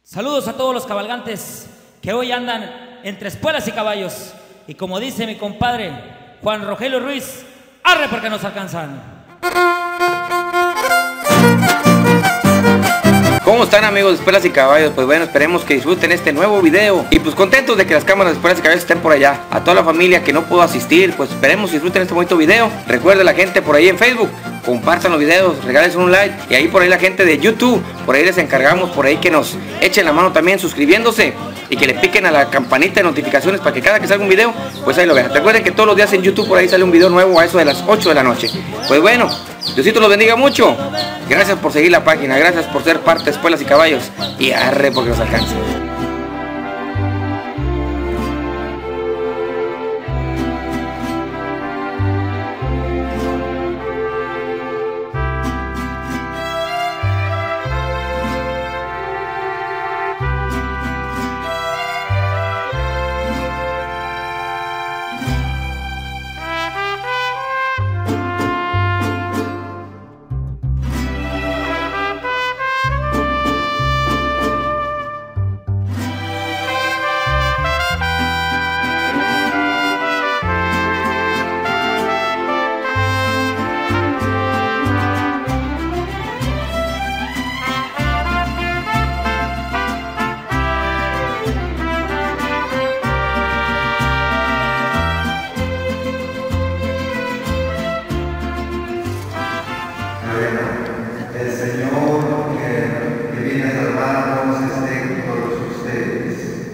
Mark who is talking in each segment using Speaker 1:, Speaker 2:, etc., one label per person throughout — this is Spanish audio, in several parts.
Speaker 1: Saludos a todos los cabalgantes que hoy andan entre espuelas y caballos. Y como dice mi compadre Juan Rogelio Ruiz, arre porque nos alcanzan.
Speaker 2: ¿Cómo están, amigos de Espuelas y Caballos? Pues bueno, esperemos que disfruten este nuevo video. Y pues contentos de que las cámaras de Espuelas y Caballos estén por allá. A toda la familia que no pudo asistir, pues esperemos que disfruten este bonito video. Recuerden la gente por ahí en Facebook, compartan los videos, regalen un like. Y ahí por ahí la gente de YouTube, por ahí les encargamos, por ahí que nos echen la mano también suscribiéndose. Y que le piquen a la campanita de notificaciones para que cada que salga un video, pues ahí lo vean. Recuerden que todos los días en YouTube por ahí sale un video nuevo a eso de las 8 de la noche. Pues bueno, Diosito los bendiga mucho. Gracias por seguir la página, gracias por ser parte de Espuelas y Caballos. Y arre porque nos alcance.
Speaker 3: El Señor que viene a salvarnos esté con todos ustedes.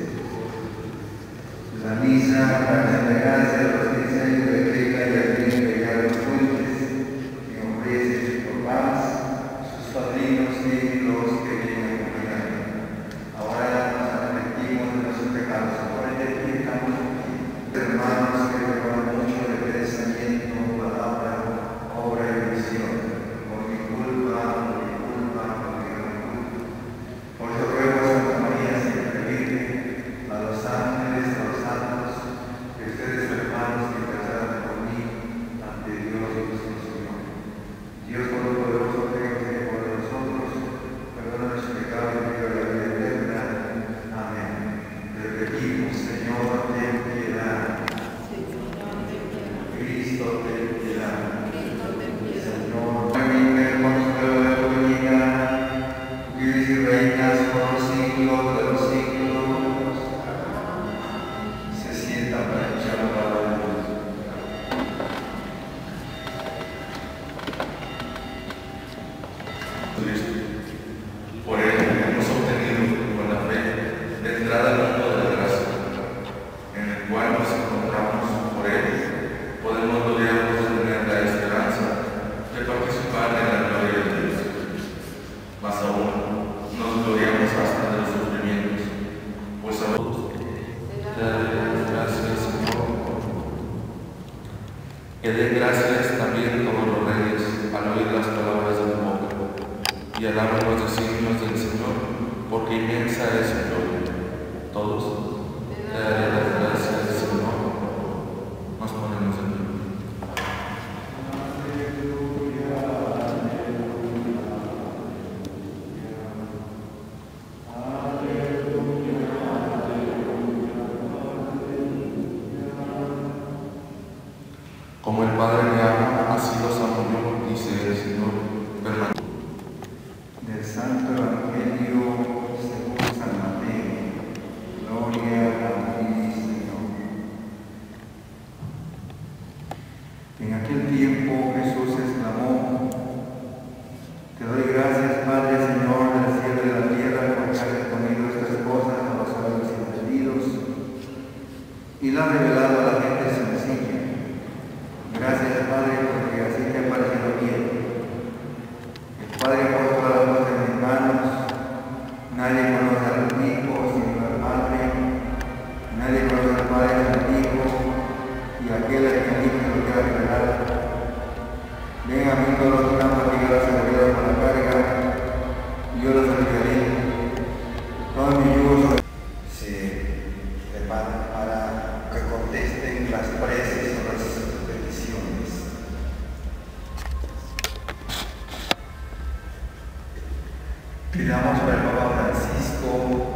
Speaker 3: La misa, la acción de gracias, los diseños de Beca y Adrián Regalos Fuentes, que ofrece sus papás, sus padrinos y los que vienen a acompañar. Ahora nos arrepentimos de nuestros pecados. Ahora te explicamos hermanos que recuerdan mucho de pensamiento, palabra, obra y visión.
Speaker 4: Por él hemos obtenido con la fe la entrada al mundo de la gracia, en el cual nos encontramos. Por él podemos gloriarnos de tener la esperanza de participar en la gloria de Dios. Más aún, nos gloriamos hasta de los sufrimientos, pues a todos te daré gracias, Señor. Que den gracias también como los reyes al oír las palabras de tu boca, y alaban los designios del Señor, porque inmensa es su gloria. Todos te daré las gracias, Señor. Nos ponemos en pie. Como el Padre me ama, así los amo yo, dice el Señor.
Speaker 3: Del Santo Evangelio según San Mateo. Gloria a ti, Señor. En aquel tiempo Jesús exclamó: Te doy gracias, Padre, Señor del cielo y de la tierra, porque has exponido estas cosas a los sabios y entendidos y las has revelado a la gente sencilla. Gracias, Padre, porque así te ha parecido bien. El Padre por todas las cosas en mis manos. Nadie conoce al Hijo sino al Padre. Nadie conoce al Padre sino al Hijo, y aquel a quien el Hijo lo quiera revelar. Ven a mí todos los que están fatigados y agobiados por la carga, y yo los aliviaré. Todo mi yugo se prepara para que contesten las preces o las peticiones. Pidamos para el Papa Francisco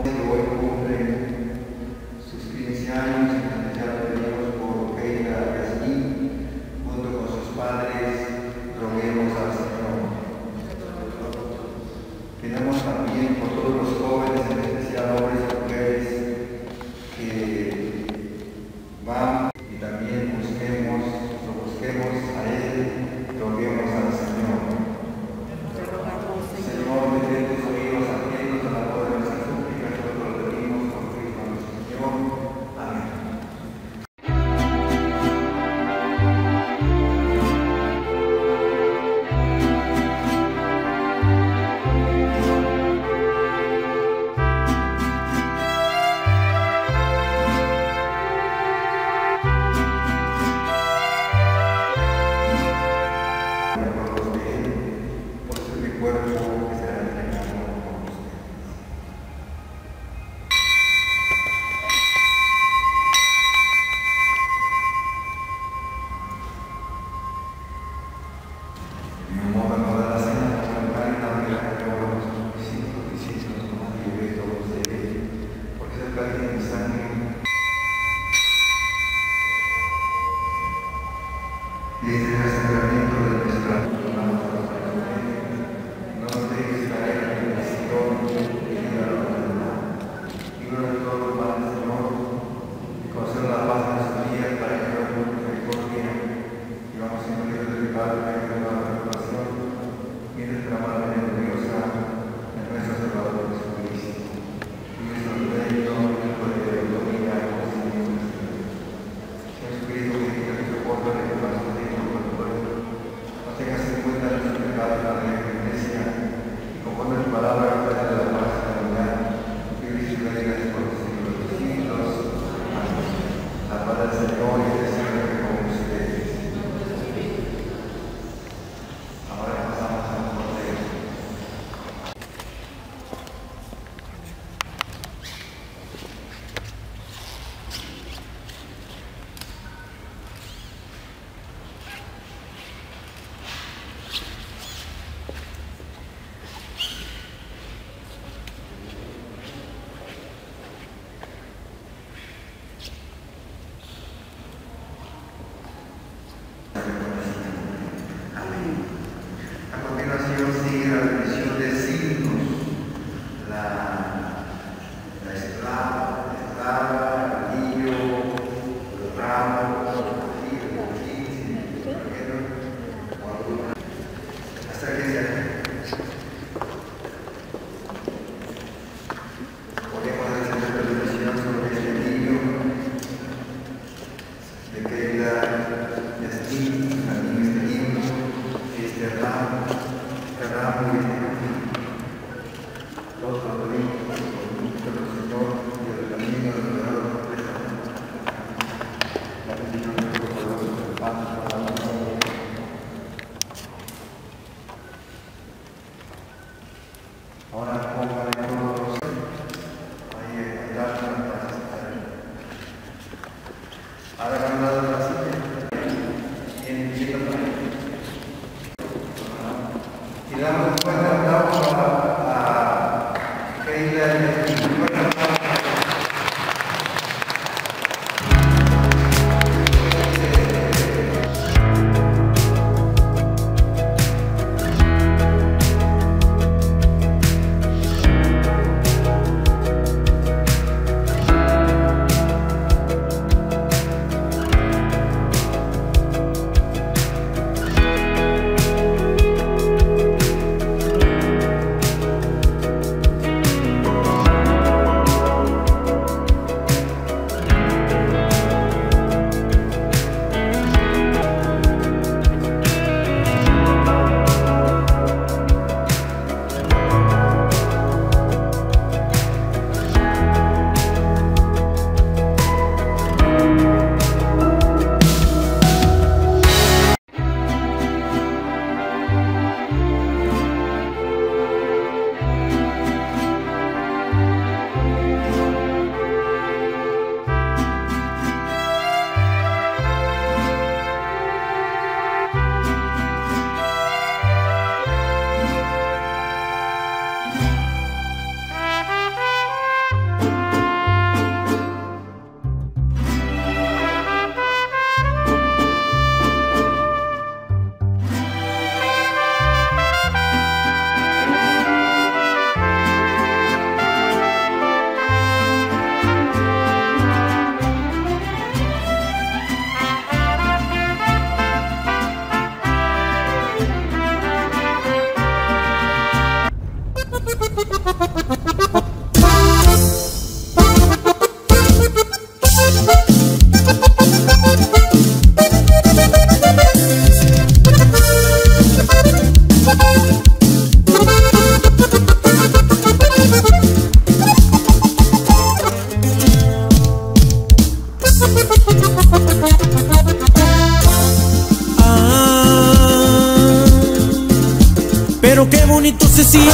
Speaker 5: pero qué bonito se siente.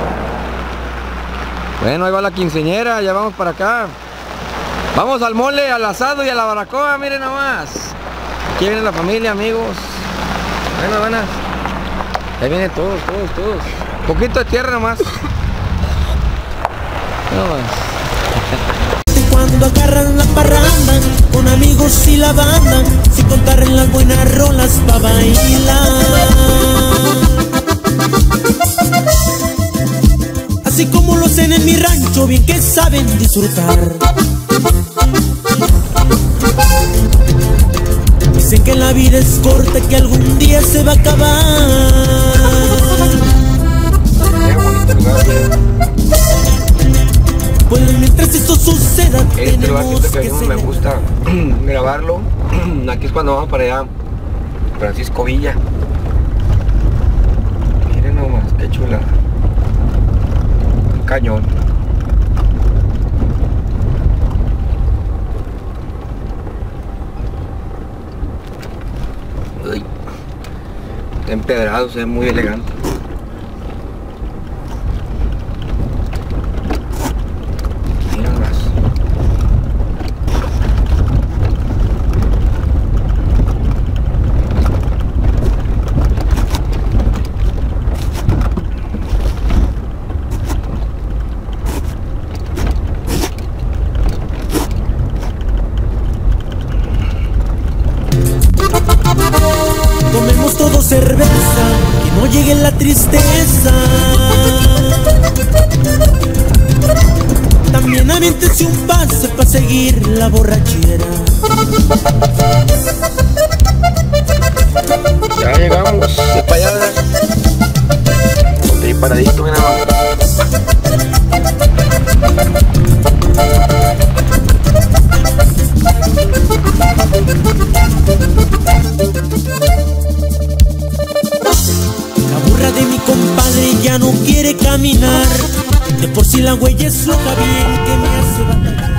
Speaker 2: Bueno, ahí va la quinceañera, ya vamos para acá. Vamos al mole, al asado y a la baracoa, miren nomás. Aquí viene la familia, amigos. Bueno, buenas. Ahí vienen todos. Poquito de tierra nomás.
Speaker 5: Cuando agarran la parranda con amigos y la banda, sin contar en las buenas rolas pa' bailar. Así como lo hacen en mi rancho, bien que saben disfrutar. Dicen que la vida es corta, que algún día se va a acabar. Pues mientras esto suceda, tenemos que
Speaker 2: me gusta grabarlo. Aquí es cuando vamos para allá, Francisco Villa. Miren nomás, qué chula. Un cañón. Uy. Está empedrado, se ve muy elegante.
Speaker 5: Tomemos todo cerveza, que no llegue la tristeza. También aviéntense un pase pa' seguir la borrachera.
Speaker 2: Ya llegamos, de para allá. Estoy paradito, mira.
Speaker 5: La burra de mi compadre ya no quiere caminar. De por sí la huella es loca, bien que me hace batallar.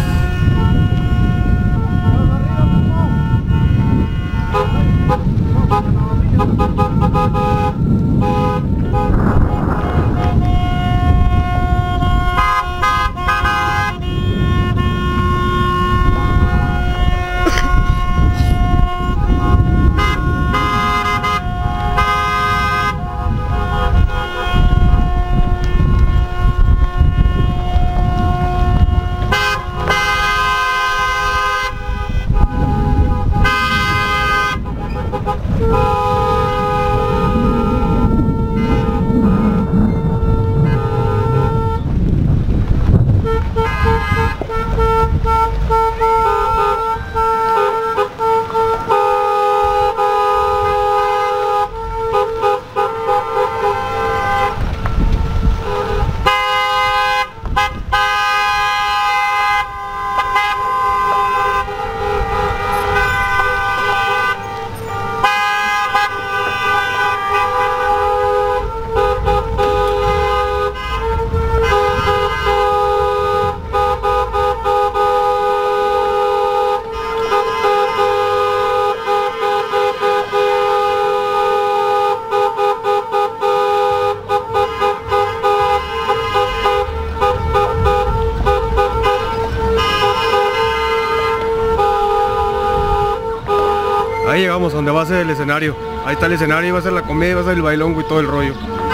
Speaker 6: llegamos, donde va a ser el escenario. Ahí está el escenario, va a ser la comedia, va a ser el bailongo y todo el rollo.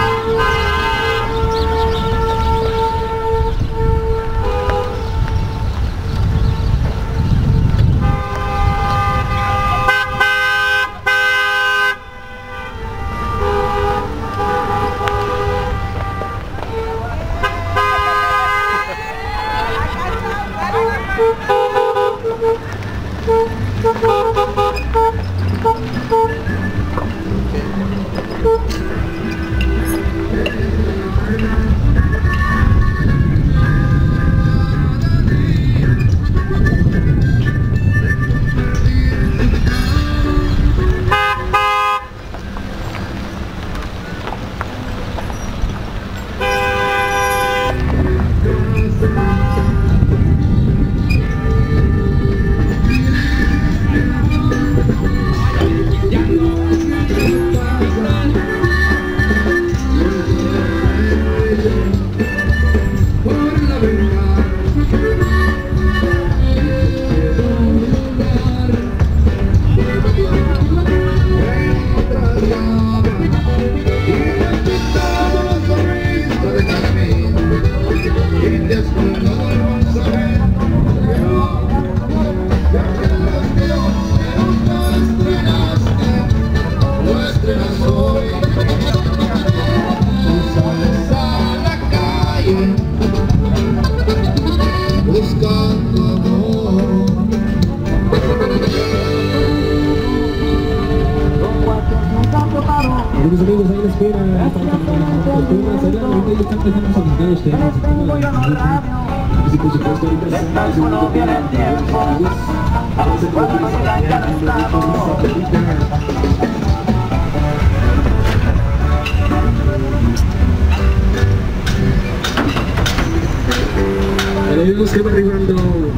Speaker 7: Amigos, ahí la espera, estamos ahorita ya están empezando a solicitar los temas, y por supuesto ahorita Dios que va arribando.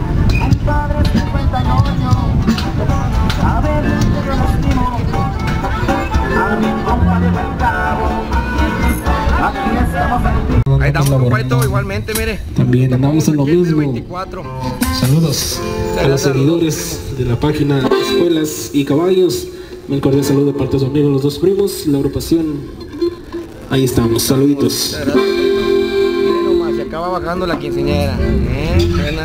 Speaker 2: Ahí estamos, compadrito, igualmente, mire.
Speaker 7: También andamos en lo mismo.
Speaker 2: 24.
Speaker 7: Saludos a los seguidores de la página Espuelas y Caballos. Un cordial saludo de parte de sus amigos, los dos primos, la agrupación. Ahí estamos, saluditos.
Speaker 2: Miren nomás, se acaba bajando la quinceañera. Buena.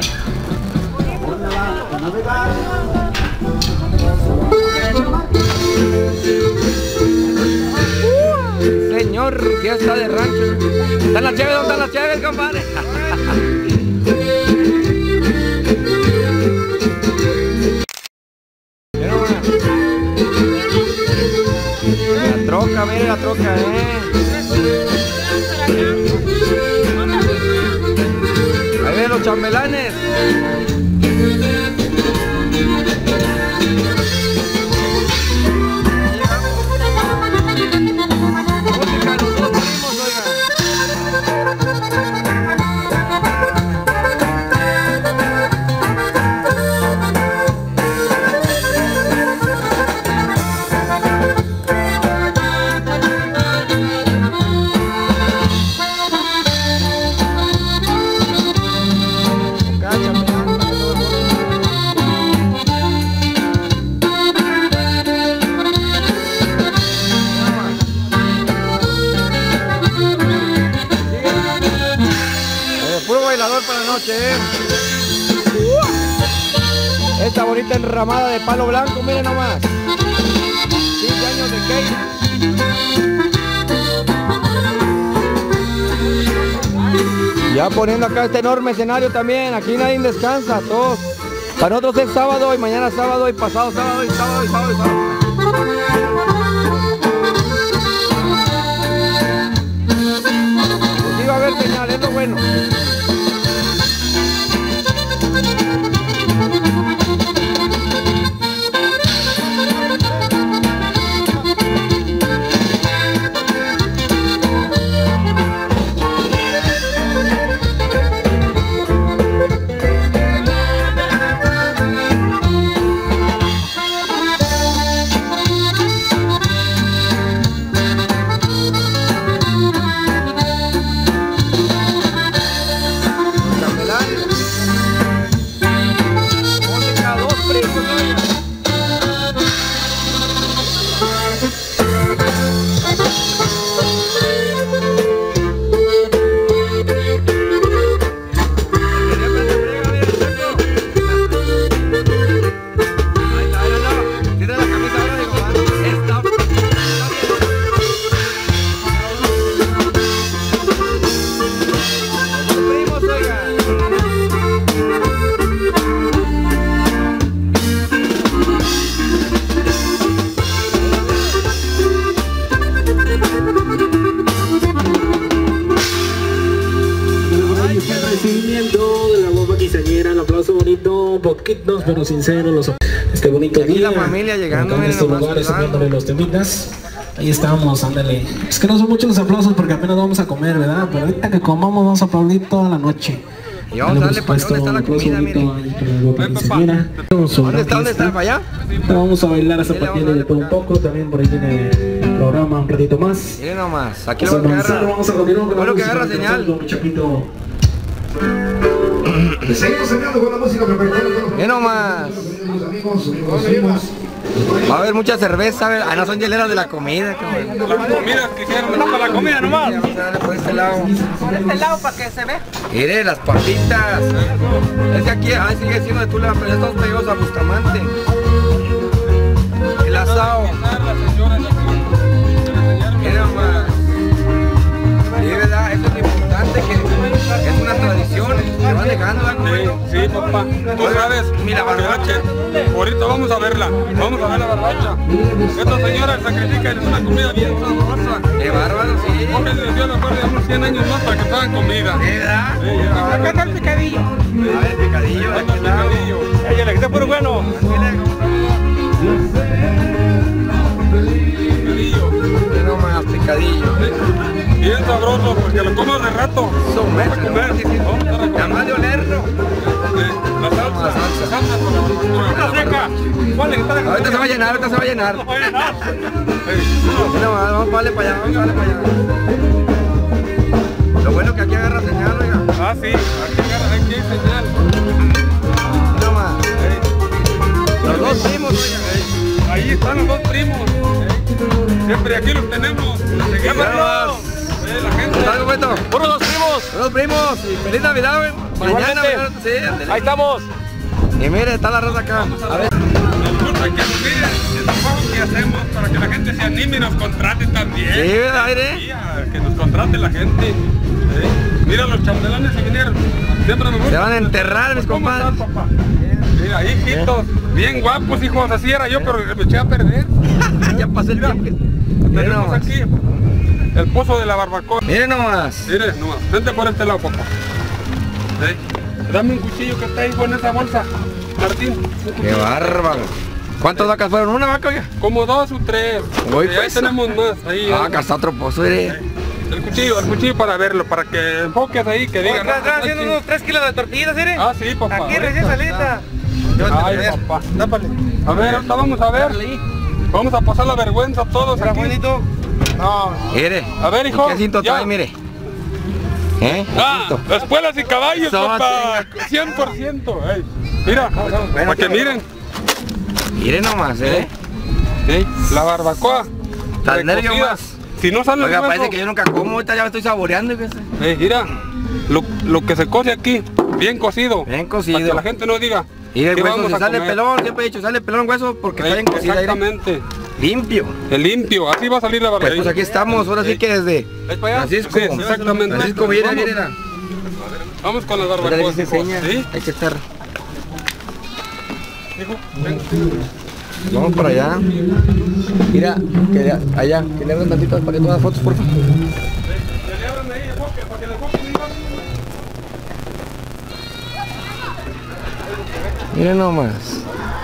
Speaker 2: Señor, fiesta de rancho. ¿Están las chaves? ¿Dónde están las chaves, compadre? La troca, mire la troca, Ahí ven los chambelanes. Para la noche, Esta bonita enramada de palo blanco, miren nomás. 15 años de Keira. Ya poniendo acá este enorme escenario también. Aquí nadie descansa, todos. Para nosotros es sábado y mañana sábado y pasado sábado y sábado y sábado y sábado. Pues sí va a haber señal, es lo bueno.
Speaker 7: de la bomba quinceañera, el aplauso bonito, poquitos pero sinceros, este bonito
Speaker 2: aquí
Speaker 7: día.
Speaker 2: la familia llegando
Speaker 7: en estos lugares, subiéndole los temitas. Ahí estamos, ándale. Es que no son muchos los aplausos porque apenas vamos a comer, ¿verdad? Pero ahorita que comamos vamos a aplaudir toda la noche.
Speaker 2: Y vamos a darle para dónde está la comida, miren. ¿Dónde está? ¿Para allá?
Speaker 7: Vamos a bailar a zapatillas de todo un poco, también por ahí tiene el programa un ratito más.
Speaker 2: Miren nomás, aquí lo que agarra.
Speaker 7: Vamos a continuar con
Speaker 2: lo que agarra señal.
Speaker 8: Seguimos soñando con la música,
Speaker 2: miren nomás. Va a haber mucha cerveza, ah, no son hieleras de la comida, cabrón.
Speaker 6: La comida que quieren, no para la comida nomás.
Speaker 2: Vamos a darle por este lado.
Speaker 9: Por este lado para que se vea.
Speaker 2: Mire, las papitas. Es que aquí, sigue siendo de Tula, pero ya estamos pegados a Bustamante. El asado. Mire nomás. Sí, ¿verdad? Eso es lo importante, que es una tradición que van dejando, ¿verdad?
Speaker 6: Sí, papá. Tú sabes,
Speaker 2: mira, barbacha.
Speaker 6: Ahorita vamos a verla. Vamos a ver la barbacha. Esta señora sacrifica en una comida bien sabrosa.
Speaker 2: Qué bárbaro, sí.
Speaker 6: Porque les dio la guardia unos 100 años más para que tengan comida.
Speaker 2: ¿Verdad?
Speaker 9: Acá está el picadillo.
Speaker 2: A ver, picadillo.
Speaker 6: Ahí está el picadillo. Ella le quita puro bueno. Picadillo.
Speaker 2: No más, picadillo.
Speaker 6: Bien sabroso, porque lo como de rato.
Speaker 2: Son
Speaker 6: Vamos a comer.
Speaker 2: Nada más de olerlo.
Speaker 6: La salsa con la barbacoa. Una seca.
Speaker 2: Ahorita se va a llenar, ahorita se va a llenar. No, vamos a darle para allá, vamos a darle para allá. Lo bueno que aquí agarra señal, oiga.
Speaker 6: Ah, sí, aquí hay señal.
Speaker 2: No más. Los dos primos, oiga.
Speaker 6: Ahí están los dos primos. Siempre aquí los tenemos. Seguimos. La gente.
Speaker 2: ¿Algo bueno?
Speaker 6: ¡Puros dos primos!
Speaker 2: ¡Puros primos! ¡Feliz Navidad, güey! Mañana, sí,
Speaker 6: ahí estamos.
Speaker 2: Y mire, está la raza acá. A ver.
Speaker 6: Nos gusta que nos miren el trabajo que hacemos para que la gente se anime y nos contrate también.
Speaker 2: Sí, ¿verdad, aire?
Speaker 6: Sí, que nos contrate la gente. Mira los chambelanes que vinieron. Siempre me gusta.
Speaker 2: Se van a enterrar, mis compadres.
Speaker 6: ¿Cómo estás, papá? Mira, hijitos, bien guapos, hijos. Así era yo, pero me eché a perder.
Speaker 2: Ya pasé el tiempo.
Speaker 6: Tenemos aquí el pozo de la barbacoa.
Speaker 2: Miren nomás.
Speaker 6: Mire nomás. Vente por este lado, papá. Dame un cuchillo que está ahí con esa bolsa, Martín.
Speaker 2: Qué bárbaro. ¿Cuántas vacas fueron? ¿Una vaca, oiga?
Speaker 6: Como 2 o 3.
Speaker 2: Voy,
Speaker 6: ahí
Speaker 2: pues.
Speaker 6: tenemos más. Ahí,
Speaker 2: acá está otro pozo, mire.
Speaker 6: El cuchillo para verlo, para que enfoques ahí, que digan.
Speaker 9: ¿Están haciendo unos 3 kilos de tortillas, mire?
Speaker 6: Ah, sí, papá.
Speaker 9: Aquí recién salida.
Speaker 6: Ay, papá. Tápale. A ver, ahorita vamos a ver. Vamos a pasar la vergüenza todos aquí.
Speaker 9: Bonito.
Speaker 6: No.
Speaker 2: Mire.
Speaker 6: A ver, hijo.
Speaker 2: ¿Qué cinto trae, mire?
Speaker 6: Espuelas y caballos, papá. 100%. Ey. Mira, para que miren.
Speaker 2: Miren nomás,
Speaker 6: La barbacoa.
Speaker 2: Tan nervio más.
Speaker 6: Si no sale
Speaker 2: oiga,
Speaker 6: el hueso,
Speaker 2: parece que yo nunca como, ahorita ya me estoy saboreando.
Speaker 6: Mira, lo que se cose aquí, bien cocido.
Speaker 2: Bien cocido.
Speaker 6: Para que la gente no diga.
Speaker 2: Y el
Speaker 6: ¿qué
Speaker 2: hueso,
Speaker 6: vamos
Speaker 2: si
Speaker 6: a
Speaker 2: sale
Speaker 6: comer?
Speaker 2: pelón, siempre he dicho, sale pelón hueso porque está bien cocido.
Speaker 6: Exactamente.
Speaker 2: Limpio.
Speaker 6: El limpio, así va a salir la barbacoa.
Speaker 2: Pues aquí estamos, ahora sí que desde Francisco.
Speaker 6: Sí, exactamente.
Speaker 2: Francisco, mira.
Speaker 6: Vamos con las barbacoas.
Speaker 2: ¿Sí? Hay que estar.
Speaker 6: Hijo, ven.
Speaker 2: Vamos para allá. Mira, que allá, que le abran tantitas para que todas las fotos, por favor.
Speaker 6: Le abran ahí el boque, para que le enfoquen.
Speaker 2: Miren nomás.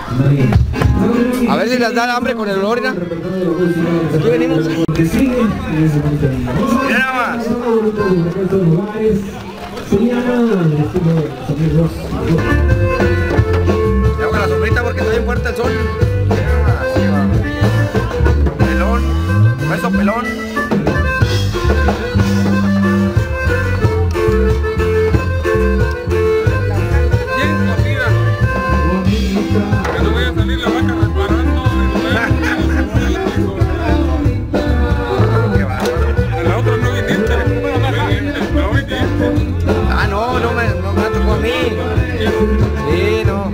Speaker 2: A ver si les da hambre con el olor, mira. Aquí venimos. Miren nomás. Le hago la sombrita porque está bien fuerte el sol. Miren nomás. Pelón, hueso pelón.
Speaker 6: Que no vaya a salir la vaca reparando. En la otra no viniste. No viniste.
Speaker 2: Ah, no me tocó a mí. Sí, no.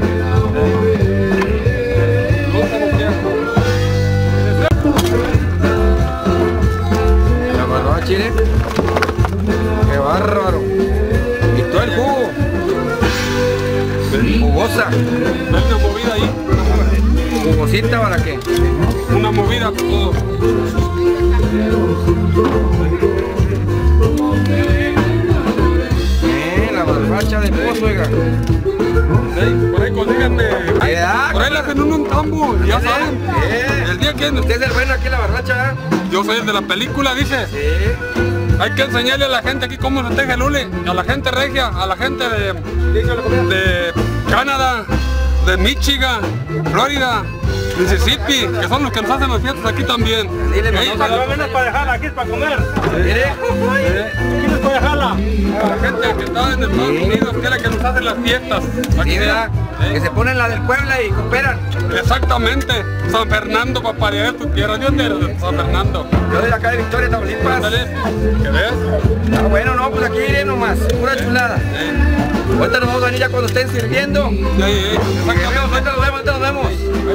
Speaker 2: La barbacha, chile. Qué bárbaro. Y todo el jugo. Jugosa.
Speaker 6: Hay una movida ahí.
Speaker 2: Jugosita, ¿para qué?
Speaker 6: Una movida con todo.
Speaker 2: La barbacha de pozo. oiga.
Speaker 6: Sí, por ahí consíganme. Por ahí le hacen un tambo, ya saben. El día que
Speaker 2: usted es el bueno aquí en la barracha.
Speaker 6: Yo soy el de la película, dice.
Speaker 2: Sí.
Speaker 6: Hay que enseñarle a la gente aquí cómo se teje el hule, a la gente regia, a la gente de Canadá, de Michigan, Florida, Mississippi, que son los que nos hacen las fiestas aquí también.
Speaker 9: No vienes para dejarla, aquí es para comer.
Speaker 2: Mire.
Speaker 9: Aquí es para dejarla.
Speaker 6: A la gente que está en Estados Unidos, que es la que nos hace las fiestas. Aquí,
Speaker 2: sí, ¿verdad? Que se ponen la del Puebla y cooperan.
Speaker 6: Exactamente. San Fernando, papá, de tu tierra. Yo de San Fernando.
Speaker 2: Yo de acá de Victoria, Tamaulipas.
Speaker 6: ¿Qué ves?
Speaker 2: Ah, bueno, no, pues aquí iré nomás. Pura chulada. Ahorita nos vamos a venir ya cuando estén sirviendo.
Speaker 6: Exactamente.
Speaker 2: Ahorita nos vemos.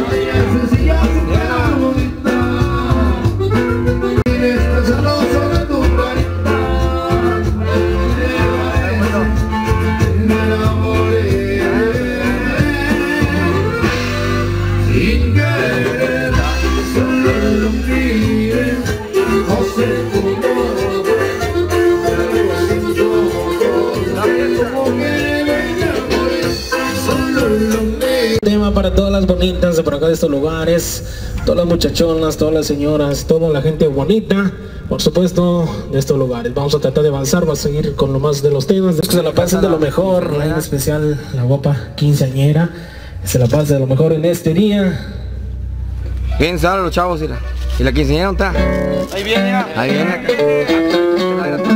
Speaker 7: Tema para todas las bonitas de por acá de estos lugares, todas las muchachonas, todas las señoras, toda la gente bonita, por supuesto, de estos lugares. Vamos a tratar de avanzar, vamos a seguir con lo más de los temas, que se la pasen de lo mejor, en especial la guapa quinceañera, que se la pase de lo mejor en este día.
Speaker 2: Bien, salen los chavos y la quinceañera no está.
Speaker 9: Ahí viene.
Speaker 2: Ahí viene acá.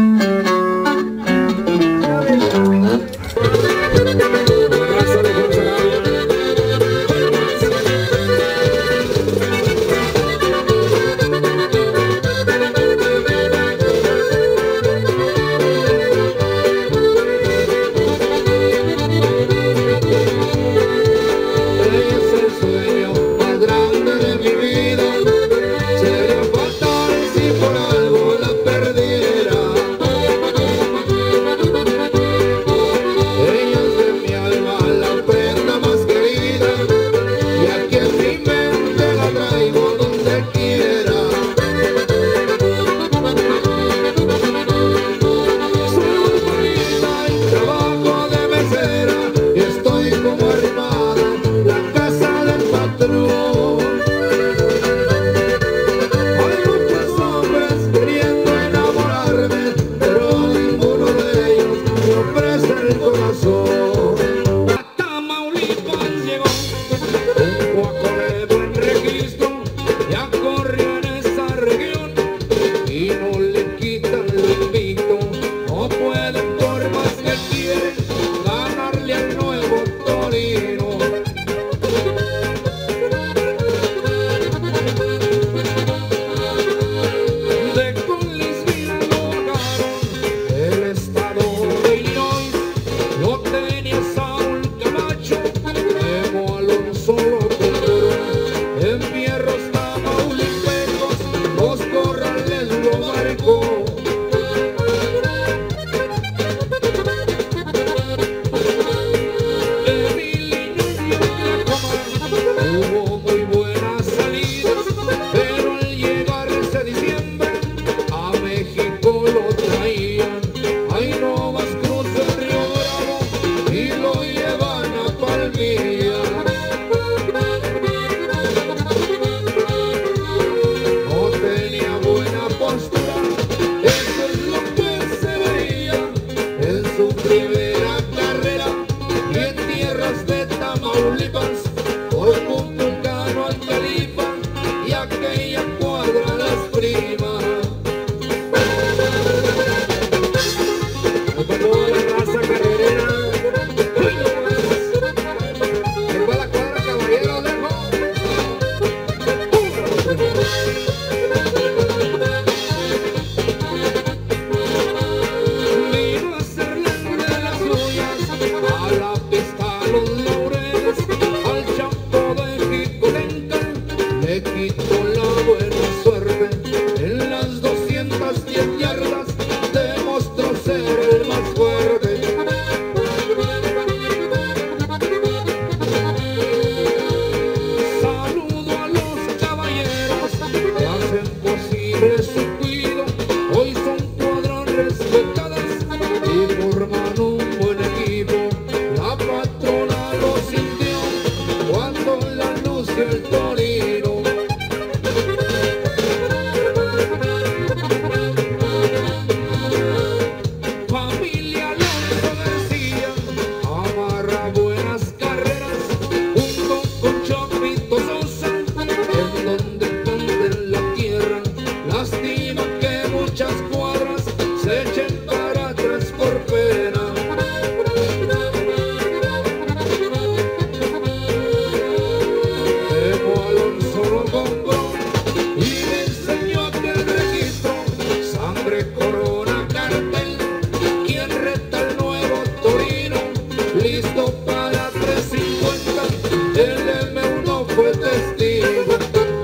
Speaker 10: listo para 350, el M1 fue testigo.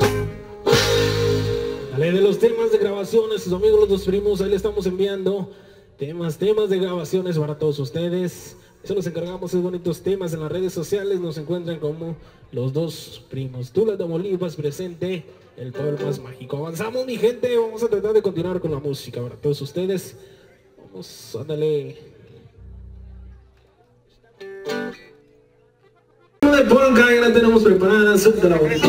Speaker 7: Dale, de los temas de grabaciones, sus amigos los dos primos, ahí le estamos enviando temas de grabaciones para todos ustedes. Eso nos encargamos de bonitos temas en las redes sociales, nos encuentran como los dos primos. Tula de Molivas presente, el pueblo más mágico. Avanzamos, mi gente, vamos a tratar de continuar con la música para todos ustedes. Vamos, ándale. De polka, ya la tenemos preparada, suelta la bonita.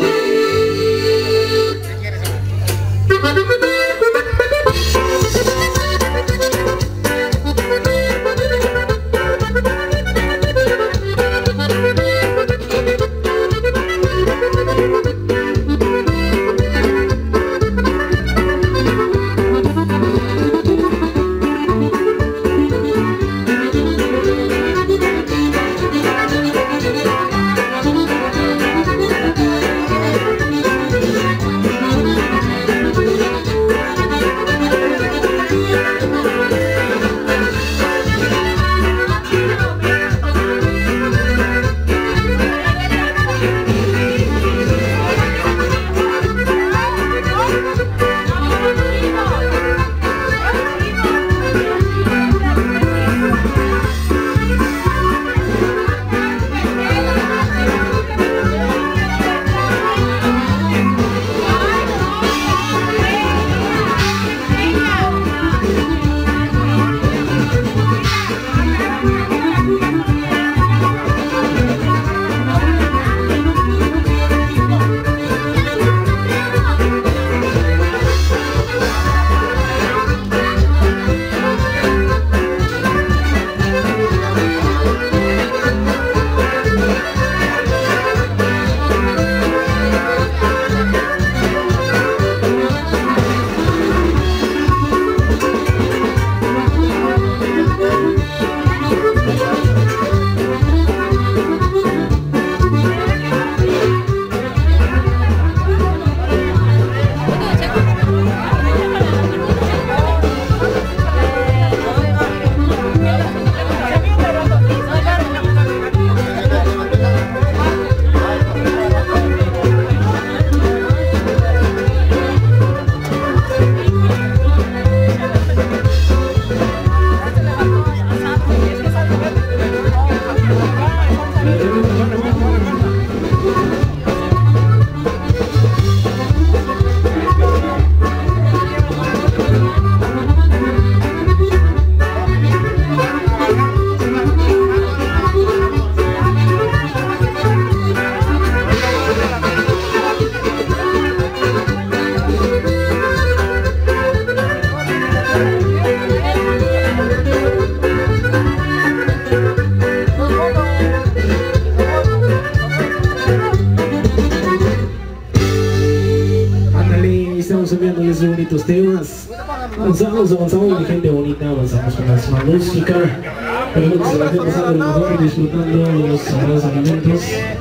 Speaker 7: Enviándoles bonitos temas. Avanzamos, mi gente bonita, avanzamos con la música. Espero que se la estén pasando lo mejor, disfrutando de los sagrados alimentos.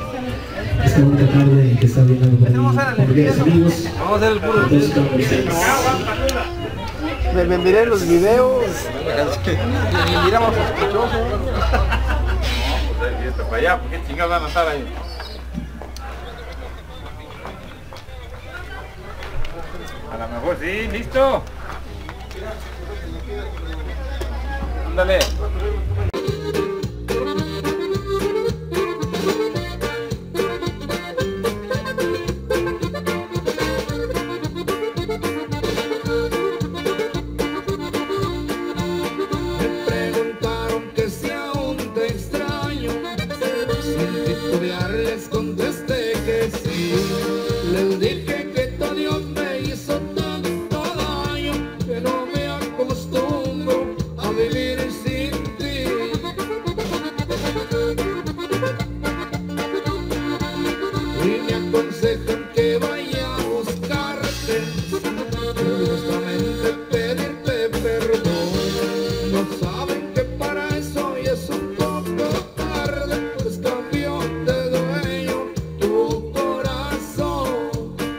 Speaker 7: Esta bonita tarde que está viendo por ahí, familiares, amigos.
Speaker 9: Vamos a hacer el puro.
Speaker 11: Me miré los videos. Me miramos sospechoso.
Speaker 9: Para allá, ¿por qué chingados van a estar ahí? A lo mejor sí, listo. Ándale.
Speaker 10: Les contesté que sí, les dije que todo Dios me hizo tanto daño que no me acostumbro a vivir sin ti. Y me aconsejan que vaya a buscarte, justamente pedirte perdón. No saben que para eso ya es un poco tarde, pues cambió de dueño tu corazón.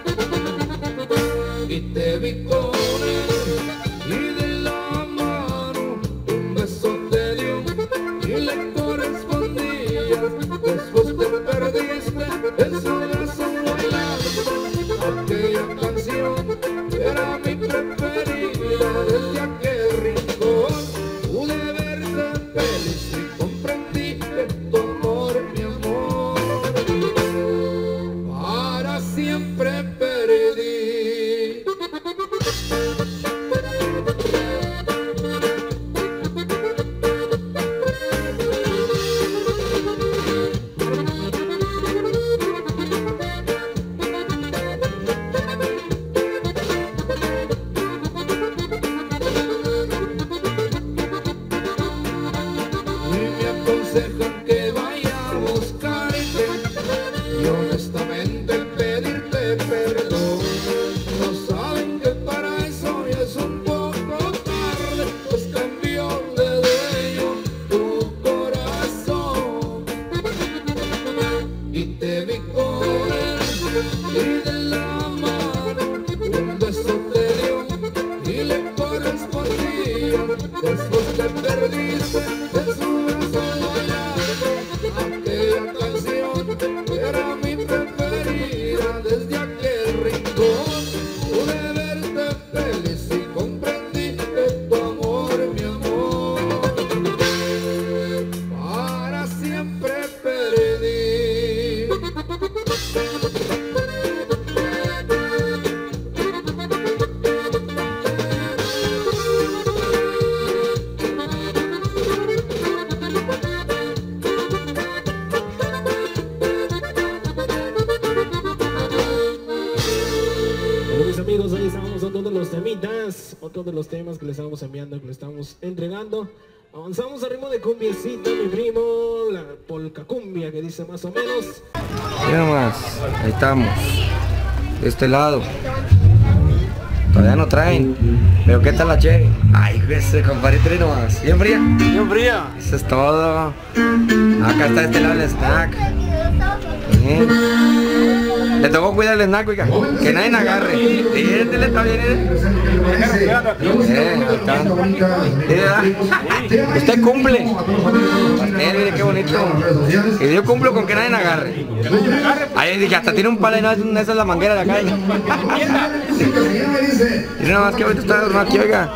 Speaker 10: después te perdiste en su brazo bailando. Aquella canción era mi preferida. Desde aquel rincón pude verte feliz y comprendí que tu amor, mi amor, para siempre perdí. Aconsejan que vaya a buscarte y honestamente pedirte perdón. No saben que para eso ya es un poco tarde, pues cambió de dueño tu corazón. Y te vi correr y de la mano un beso te dio y le correspondía. Después te perdiste en su brazo. Aquella canción era mi preferida. Desde aquel rincón pude verte feliz y comprendí que tu amor, mi amor, para siempre perdí.
Speaker 7: Amigos, ahí estamos otro de los temitas, otro de los temas que les estamos enviando, que les estamos entregando. Avanzamos al ritmo de cumbiecita, mi primo, la polca cumbia que dice más o menos.
Speaker 2: Mira nomás, ahí estamos, de este lado. Todavía no traen, pero ¿qué tal la che? Ay, ese compadre, nomás. ¿Bien fría?
Speaker 11: Bien fría.
Speaker 2: Eso es todo. Acá está este lado el snack. Le tocó cuidar el snack, oiga, que nadie agarre. Este está bien, usted cumple. Mire qué bonito. Y yo cumplo con que nadie agarre. Ahí dije, hasta tiene un palo y no, esa es la manguera de acá. Y nada más que ahorita está adornado aquí, oiga.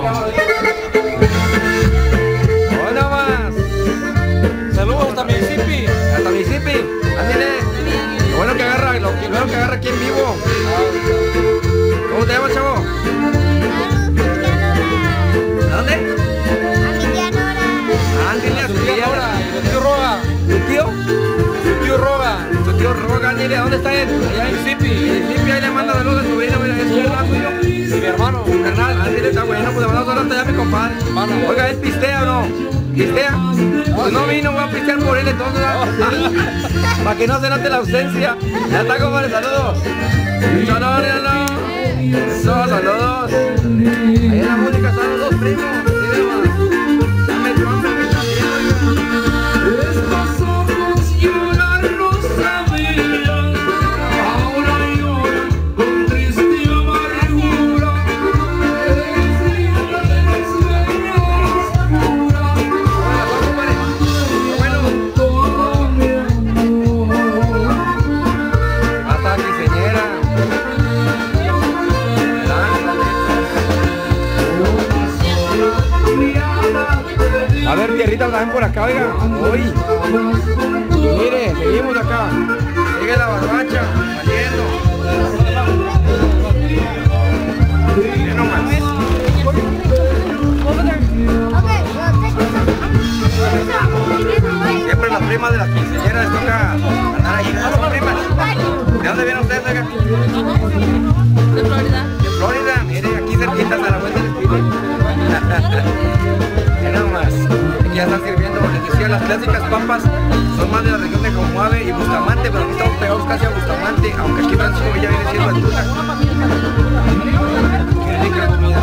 Speaker 2: Hola más.
Speaker 11: Saludos hasta Mississippi.
Speaker 2: Hasta Mississippi. Ándale. Lo bueno que agarra, lo primero que agarra aquí en vivo. ¿Cómo te llamas, chavo? ¿A dónde? Ándale, a tu tía Nora.
Speaker 11: Tu tío Roga.
Speaker 2: ¿Tu tío?
Speaker 11: Tu tío Roga.
Speaker 2: Tu tío Roga, ándale, ¿a dónde está él? Allá en Mississippi. Mississippi, ahí le manda saludos a su sobrino, mira, es mi hermano tuyo.
Speaker 11: Mi hermano.
Speaker 2: Tu carnal, ándale, está bueno, pues le mandamos saludos hasta allá, mi compadre. Oiga, ¿él pistea o no? ¿Pistea? Pues no vino, voy a pistear por él entonces. Para que no se note la ausencia. Ya está, compadre, saludos. Saludos, saludos. Ahí en la música están los dos primos. Dame trompa, me está viendo.
Speaker 10: Estos ojos llorar no sabían, ahora lloran con triste amargura.
Speaker 2: Hasta quinceañera. A ver, tierrita también por acá, oiga. Uy. Mire, seguimos acá. Sigue la barbacha, saliendo. Miren nomás. Siempre las primas de las quinceañeras les toca andar ahí. ¿No son primas? ¿De dónde vienen ustedes, oiga?
Speaker 12: De Florida.
Speaker 2: De Florida, mire, aquí cerquitas a la vuelta del esquina. Mira nomás, aquí ya están sirviendo, les decía, las clásicas papas son más de la región de Comuave y Bustamante, pero aquí estamos pegados casi a Bustamante, aunque aquí Francisco Villa viene siendo el Tula. Qué rica comida.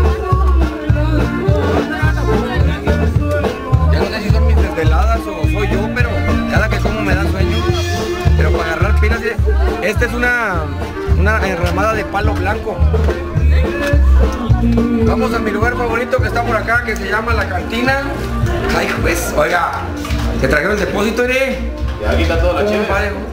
Speaker 2: Ya no sé si son mis desveladas o soy yo, pero cada que como me da sueño. Pero para agarrar pilas, esta es una enramada de palo blanco. Vamos a mi lugar favorito que está por acá, que se llama La Cantina. Ay, pues, oiga, Te trajeron el depósito, iré.
Speaker 11: Ya aquí está toda la chévere.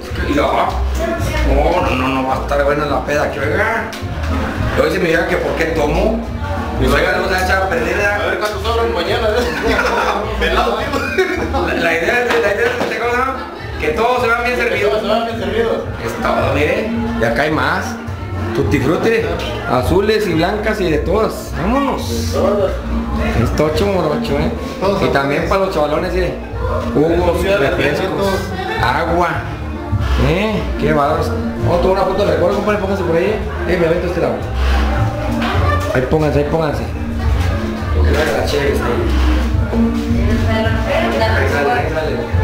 Speaker 2: No va a estar buena la peda, que oiga. Luego se me diga que por qué tomo. Y oiga, no se va a echar a perder.
Speaker 11: A ver cuántos sobran mañana. Pelado,
Speaker 2: La idea es que todos se van bien servidos. Es todo, mire. Y acá hay más. Tutti frutti, azules y blancas y de todas. Vámonos. Es tocho morocho, Y también para los chavalones, jugos, refrescos, agua. Qué bárbaros. Vamos a tomar una foto de recuerdo, compadre, pónganse por ahí. Me avento este lado. Ahí pónganse. La chévere está ahí. Ahí sale.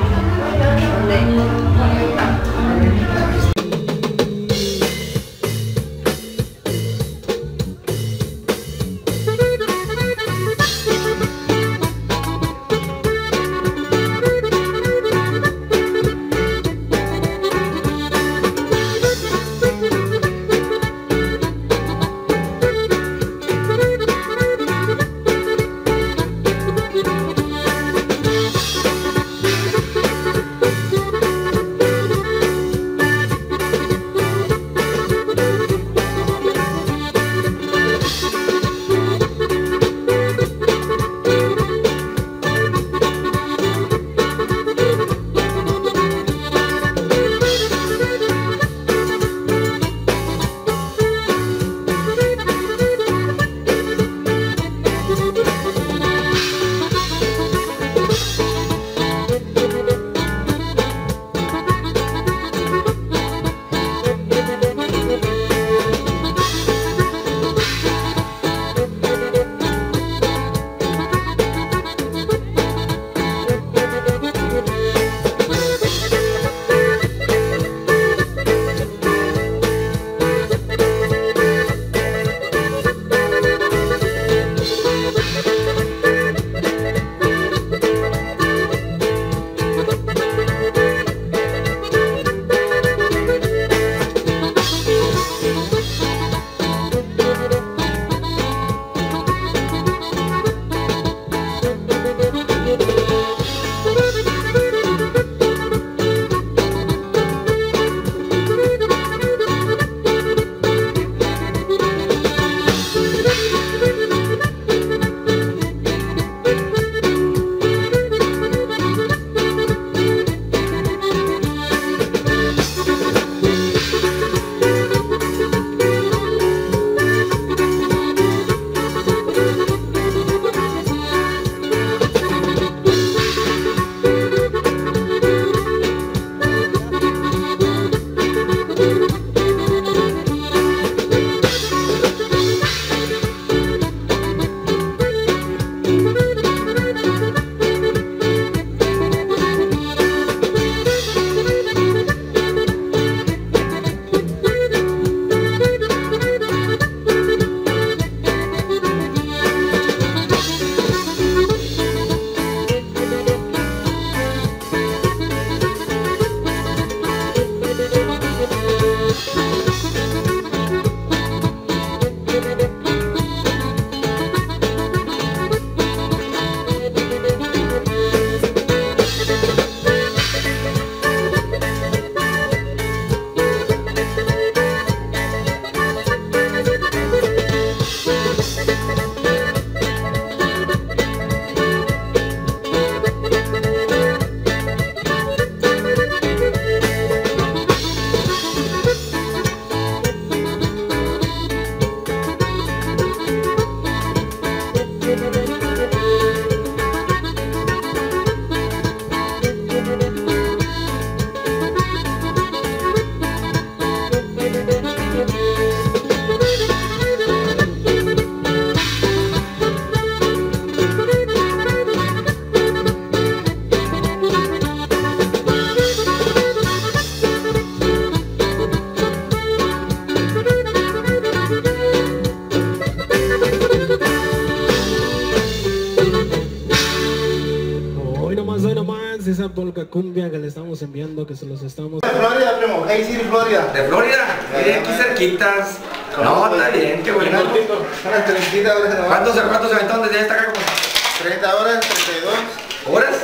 Speaker 7: esa polka cumbia que le estamos enviando, que se los estamos...
Speaker 11: De Florida, primo, Hay City, Florida.
Speaker 2: ¿De Florida? Aquí cerquitas. No, está bien, qué bueno.
Speaker 11: Unas 30 horas.
Speaker 2: ¿Cuántos se aventaron desde esta acá?
Speaker 11: 30 horas, 32.
Speaker 2: ¿Horas?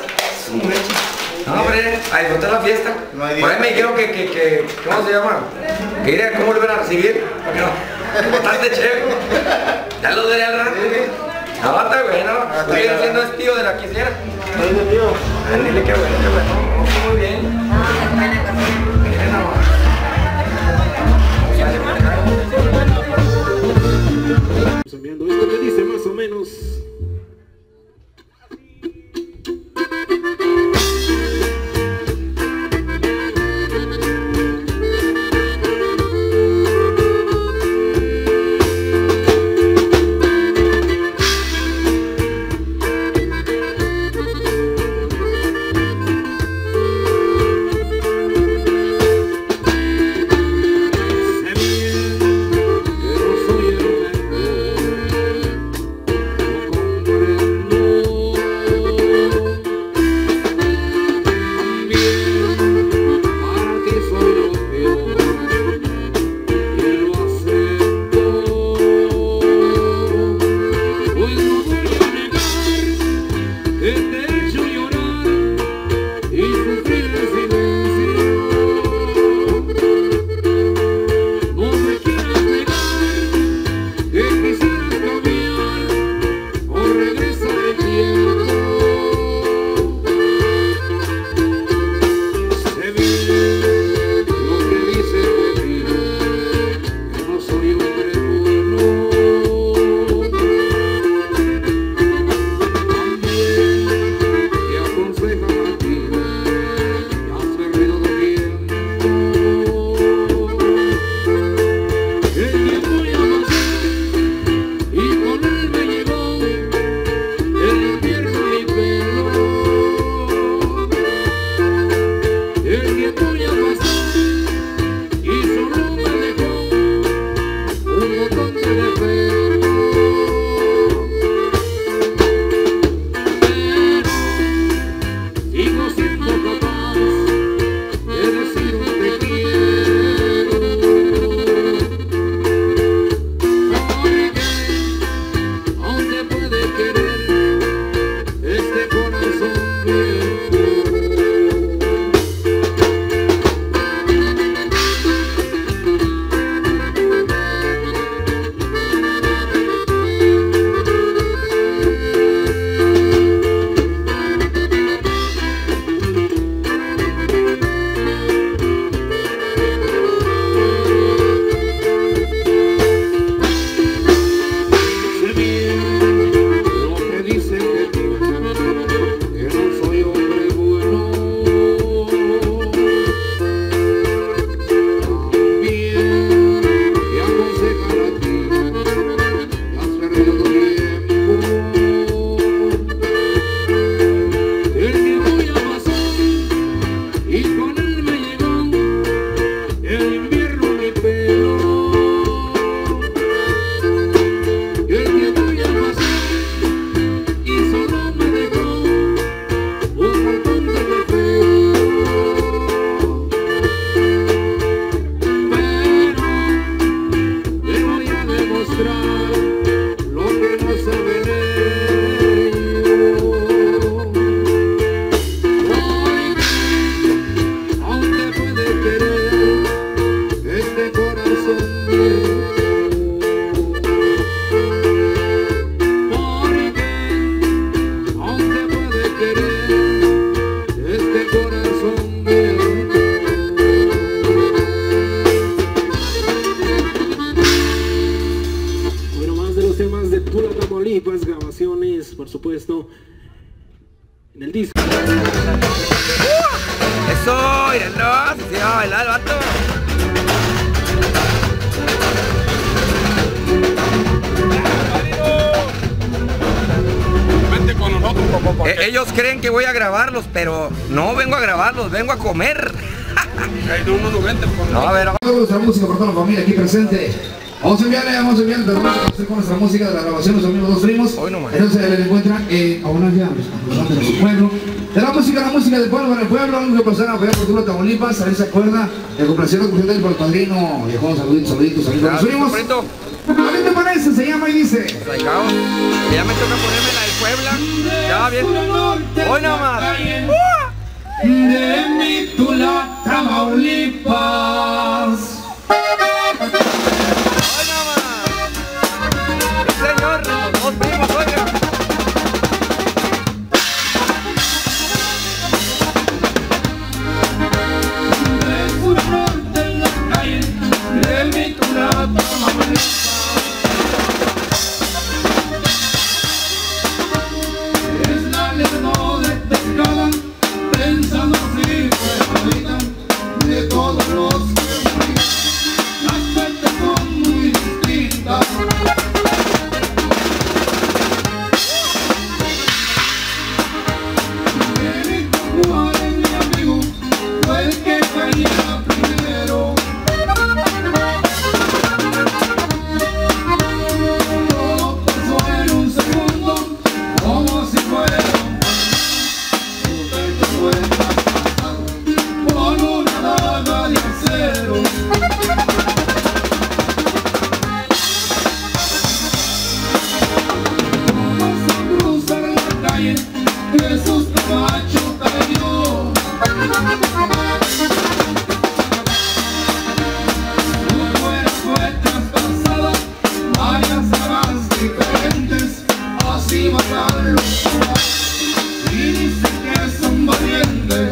Speaker 2: No, hombre, a disfrutar la fiesta. Por ahí me dijeron que ¿cómo se llama? Que iré, ¿cómo lo van a recibir? Bastante chévere. Ya lo daré al rato. No, está bueno. Estoy diciendo es tío de la quisiera. Dile que bueno, qué bueno. Muy bien. Miren nomás.
Speaker 7: Enviando esto que dice más o menos. por supuesto, en el disco.
Speaker 2: ¡Eso! ¡Mírenlo! ¡Se va a bailar el vato!
Speaker 6: Vente con nosotros, papá.
Speaker 2: Ellos creen que voy a grabarlos, pero no vengo a grabarlos, vengo a comer.
Speaker 6: No,
Speaker 2: a ver.
Speaker 8: Nuestra música por toda la familia aquí presente. Vamos a enviarle con nuestra música de la grabación, los amigos dos primos. Entonces le encuentran a una llave de su pueblo. De la música del pueblo para el pueblo, vamos a pasar a apoyar por Tula, Tamaulipas. A ver si se acuerda de complacer por el padrino. Viejón, saluditos, amigos, los primos. ese se llama y dice.
Speaker 2: Ya me toca ponerme la del Puebla. Ya bien. Hoy nomás.
Speaker 10: De mi Tula, Tamaulipas.
Speaker 2: Hoy nomás. Sí, señor, los dos primos, oiga.
Speaker 10: De sur a norte en la calle, de mi Tula, Tamaulipas. Es la lerdo de pescada, pensando si fuera vida de todos los que morían. Las suertes son muy distintas. Benito Juárez, mi amigo, fue el que caía primero. Todo pasó en un segundo, como si fuera un su pecho fue traspasado con una daga de acero. Vamos a cruzar la calle, Jesús Camacho cayó. Su cuerpo fue traspasada, varias armas diferentes, así matan los curas y dicen que son valientes.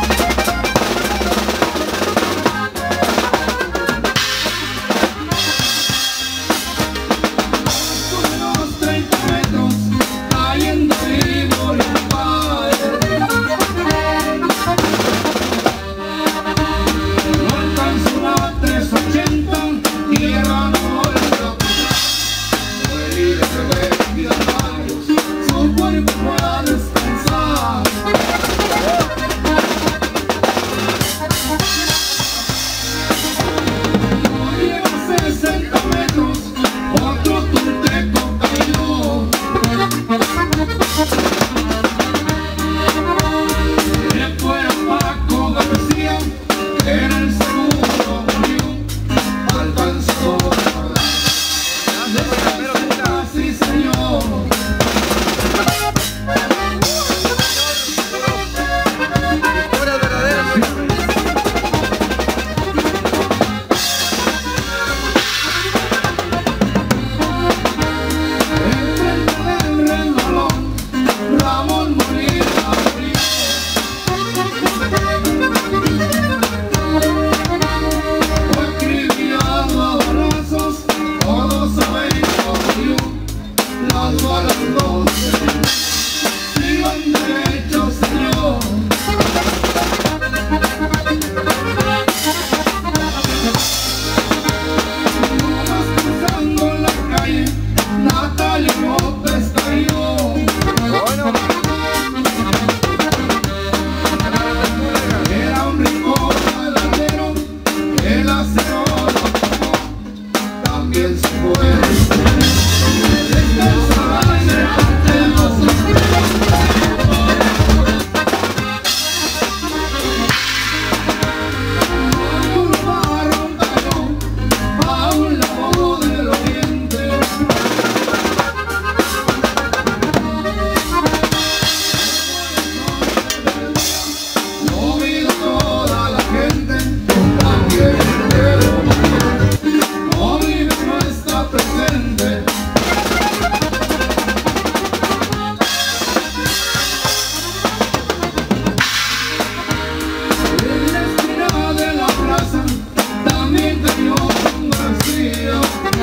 Speaker 10: Unos 30 metros, cayendo vivo los padres. No alcanzó una 380, tierra no volvió a pisar. Fue libre de vida varios, su cuerpo fue a descansar. No lleva 60 metros, otro tulteco cayó. Le fuera Paco García, que en el segundo murió, alcanzó sí señor.
Speaker 2: Historias verdaderas, oiga.
Speaker 10: Enfrente del renglón, Ramón Molina murió. Fue acribillado a balazos, todos saben cómo murió. Las balas 12 iban derecho, señor. Nomás cruzando la calle, Natalia López cayó. Era un rico ganadero, el acero lo tocó, también se fue. Descansaba en el panteón. Un barro cayó a un lado del oriente. Lo vio toda la gente, también el no vive, no está presente. En la esquina de la plaza también cayó Juan García.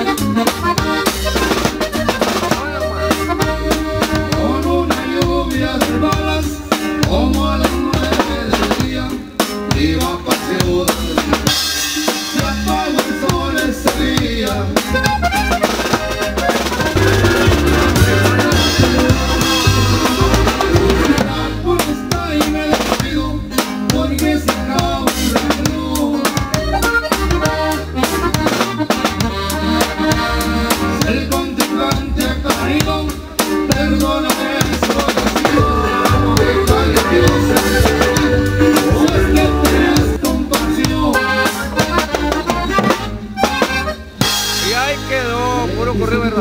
Speaker 10: Con una lluvia de balas, como a las 9 del día, iba pa' Ciudad. Se apagó el sol ese día. Por esta y me despido, porque se acaba el reloj. El contrincante ha caído, perdona esa oración. Déjale Dios a pues que tienes compasión.
Speaker 2: Y ahí quedó, puro corrido.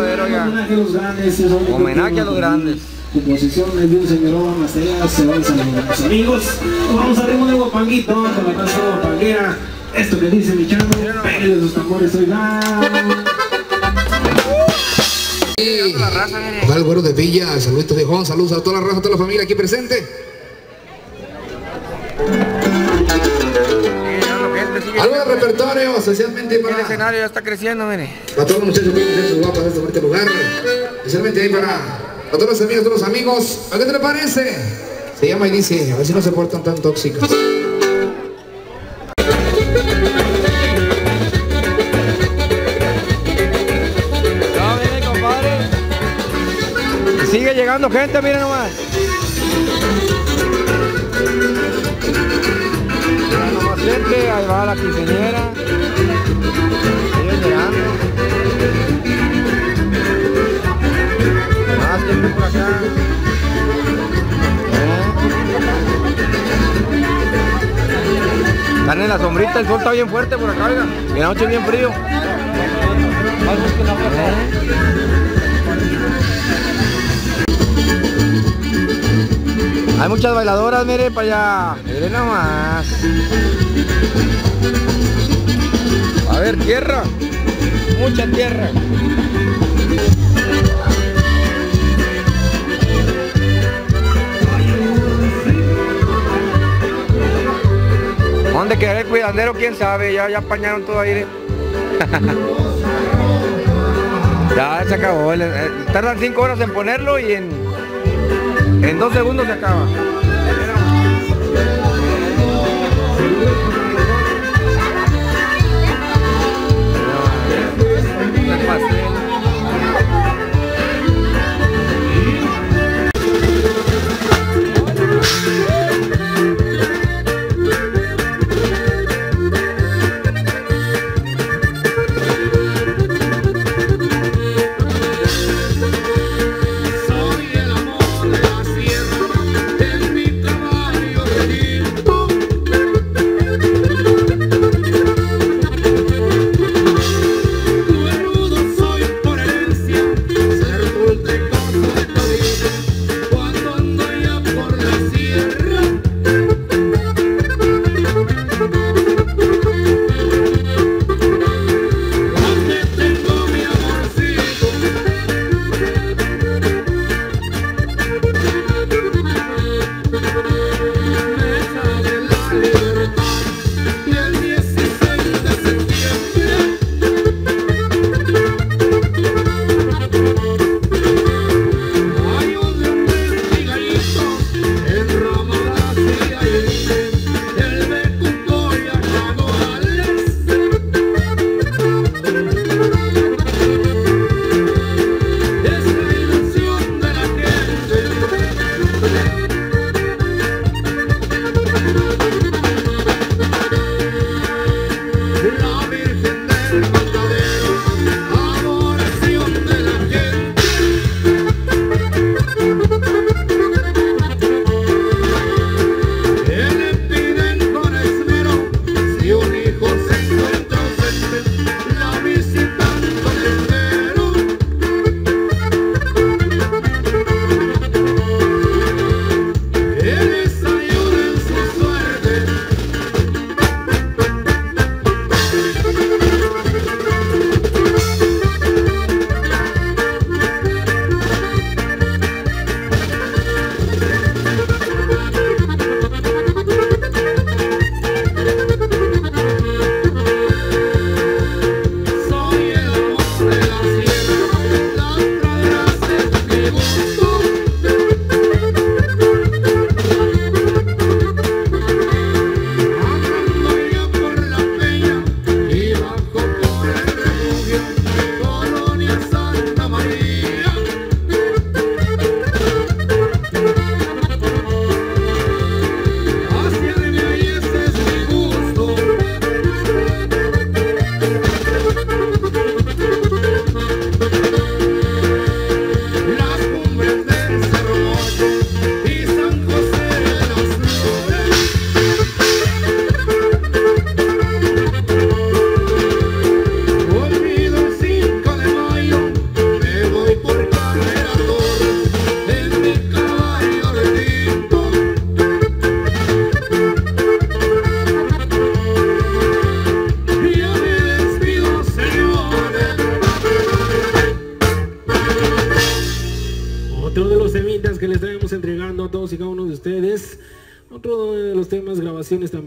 Speaker 7: homenaje a los grandes.
Speaker 2: Homenaje a los grandes.
Speaker 7: Composiciones de un señorón, hasta allá se van saludando los amigos. Vamos a ritmo de guapanguito con la casa guapanguera. Esto que dice mi chamo, pégale sus tambores, oigan.
Speaker 8: Va el güero de Villa, saluditos viejón, saludos a toda la raza, a toda la familia aquí presente. Algo de repertorio, especialmente para...
Speaker 2: El escenario ya está creciendo, mire.
Speaker 8: Para todos los muchachos guapos de este bonito lugar. Especialmente ahí para todos los amigos, todos los amigos. ¿A qué te le parece? Se llama y dice, a ver si no se portan tan tóxicos.
Speaker 2: Sigue llegando gente, miren nomás. Miren nomás gente, ahí va la quinceañera. Sigue llegando. Más gente por acá. Están en la sombrita, el sol está bien fuerte por acá, oiga. Y la noche bien frío. Hay muchas bailadoras, mire para allá. Miren nomás. A ver, tierra. Mucha tierra. ¿Dónde quedará el cuidandero? ¿Quién sabe? Ya apañaron todo ahí. Ya se acabó. Tardan 5 horas en ponerlo y en 2 segundos se acaba.
Speaker 10: Soy el amor de la sierra,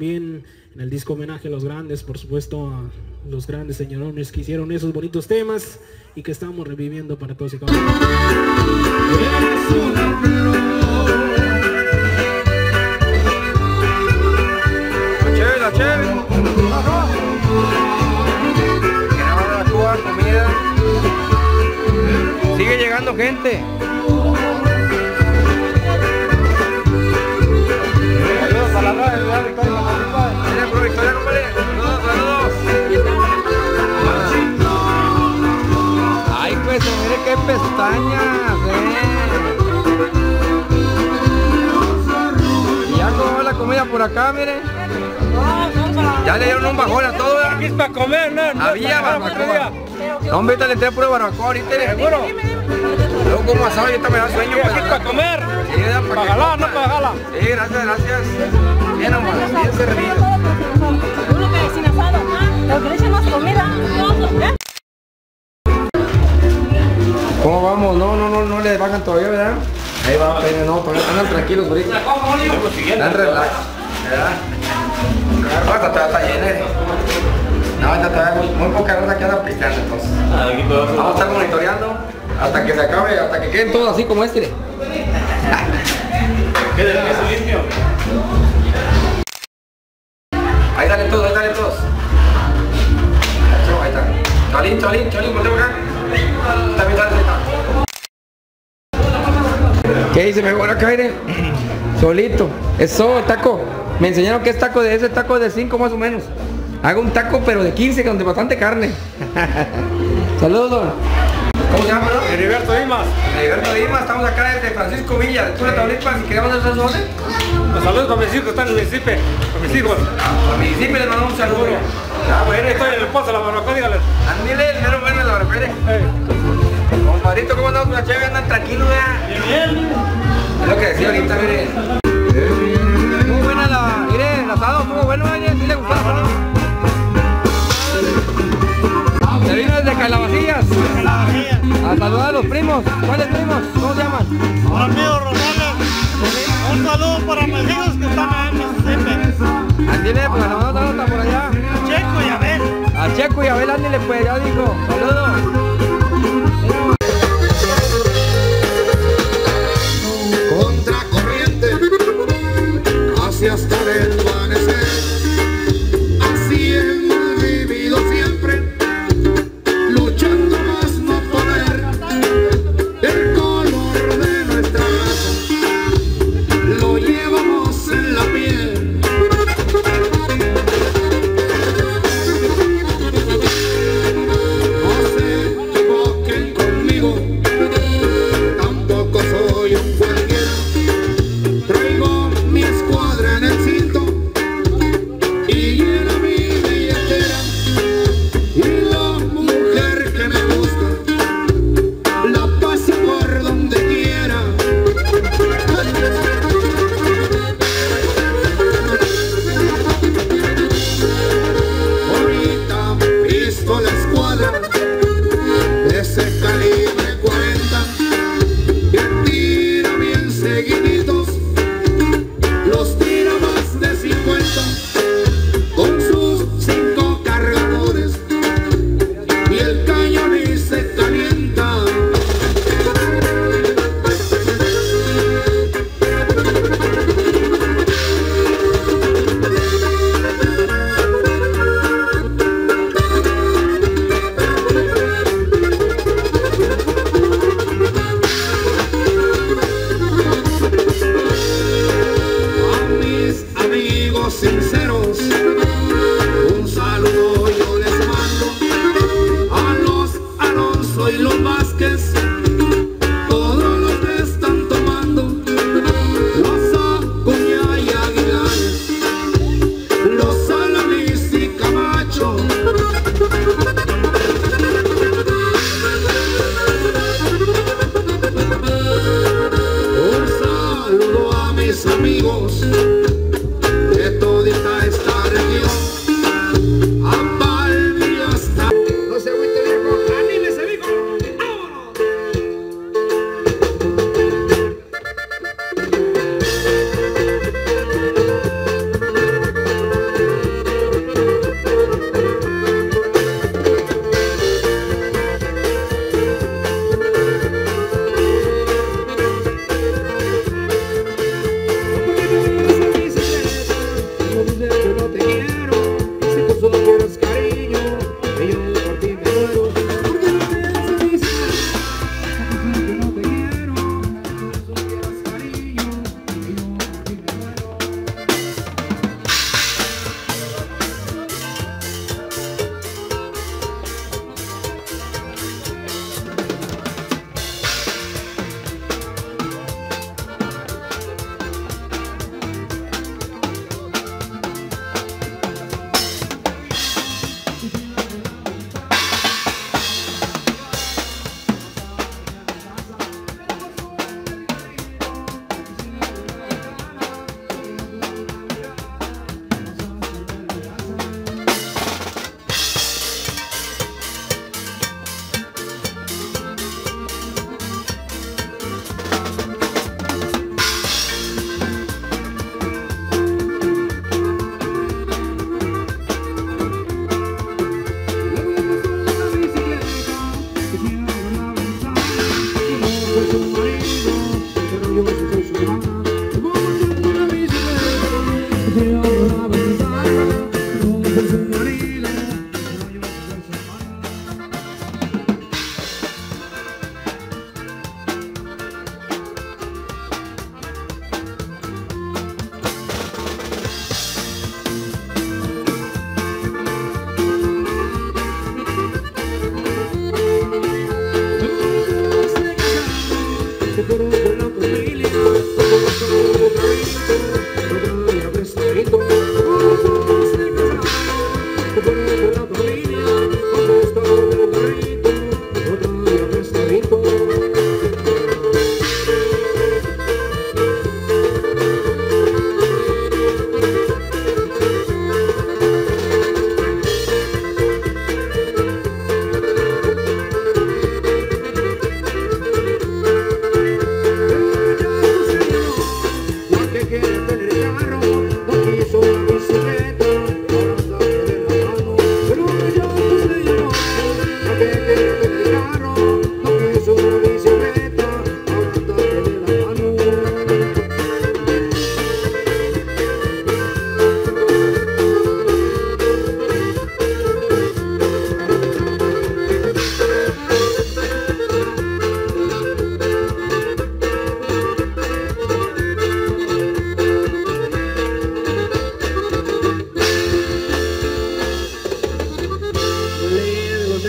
Speaker 7: también en el disco homenaje a los grandes, por supuesto a los grandes señorones que hicieron esos bonitos temas y que estamos reviviendo para todos y cada uno.
Speaker 2: La chévere. Cuba, comida. Sigue llegando gente.
Speaker 9: Saludos para la radio, Victoria.
Speaker 2: Mira, por Victoria, compadre. Saludos. Ay, pues, mire qué pestañas, Y ya como la comida por acá, mire. Ya le dieron un bajón a todo.
Speaker 9: Aquí es para comer, ¿no?
Speaker 2: Había barbacoa. No, hombre, ahorita le entré puro barbacoa ahorita. ¿Seguro? Luego como asado, ahorita me da sueño.
Speaker 9: Sí, aquí es para comer.
Speaker 2: Sí,
Speaker 9: para jalar, no para jalar.
Speaker 2: Sí, gracias. Bien nomás, bien servido.
Speaker 12: Uno que sin asado, lo que le echen más comida.
Speaker 2: ¿Cómo vamos? No le bajan todavía, ¿verdad? Ahí va, pero no, andan tranquilos, ahorita. Dan relax, ¿verdad? Esta todavía está llena. No, esta todavía muy poca raza que anda pisteando, entonces. Vamos a estar monitoreando hasta que se acabe, hasta que queden todos así como este.
Speaker 9: Queda el queso limpio.
Speaker 2: Ahí dale todos. Ahí está. Cholín, voltea acá. También dale. ¿Qué dice? Me voy a caer solito. Eso, taco. Me enseñaron que es taco de ese taco de 5 más o menos. Hago un taco pero de 15 con bastante carne. Saludos, don. ¿Cómo se llama, no?
Speaker 9: Heriberto Dimas.
Speaker 2: Heriberto Dimas, estamos acá desde Francisco Villa, de Tula, Tamaulipas, y queremos hacer esos orden.
Speaker 9: Los saludos para mis hijos que están en el municipio. Para mis hijos.
Speaker 2: A mi discípulo les mandamos un saludo.
Speaker 9: Bueno, estoy en el pozo de la barbacoa, dígales.
Speaker 2: Andile, el mero bueno de la barbacoa. Compadrito, ¿cómo andamos con la cheve? Andan tranquilos, ¿verdad? Bien. Es lo que decía ahorita, mire. Muy buena mire, el asado, estuvo bueno, ¿sí le gustó el asado? Se vino desde Calabacillas. A saludar a los primos. ¿Cuáles primos? ¿Cómo se llaman?
Speaker 13: Ramiro Rosales. Un saludo para mis hijos que están allá en Mississippi.
Speaker 2: Andile, pues a la mano está por allá.
Speaker 13: Checo y Abel.
Speaker 2: A Checo y Abel, ándile, pues ya dijo. Saludos.
Speaker 10: Contracorriente hacia hasta el amanecer. Así hemos vivido siempre, luchando más no poder. El color de nuestra raza lo llevamos en la piel. No sé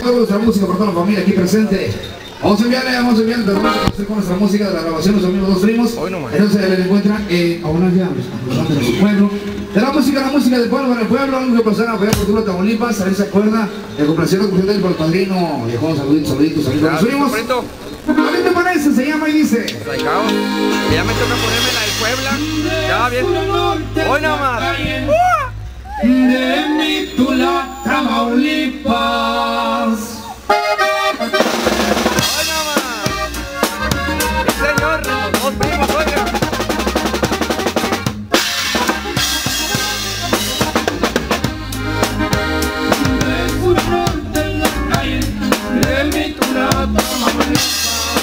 Speaker 8: toda nuestra música para toda la familia aquí presente. Vamos a enviarle con nuestra música de la grabación de los amigos Dos Primos. Entonces le encuentran abundancia de su pueblo. De la música del pueblo para el pueblo, algo que pasar a apoyar por Tula, Tamaulipas, a ver si se acuerda, el complacido por el padrino, viejón, saluditos, nos subimos. ¿A qué te parece? Se llama y dice.
Speaker 2: Ya me toca ponerme la del Puebla. Ya bien. Hoy nomás.
Speaker 10: De mi Tula, Tamaulipas.
Speaker 2: Hoy nomás. Sí, señor, los Dos Primos, oiga.
Speaker 10: De mi Tula, Tamaulipas.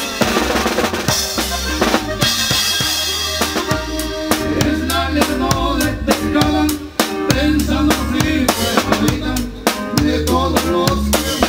Speaker 10: Es la lerno de pescada, pensando así, de todos los que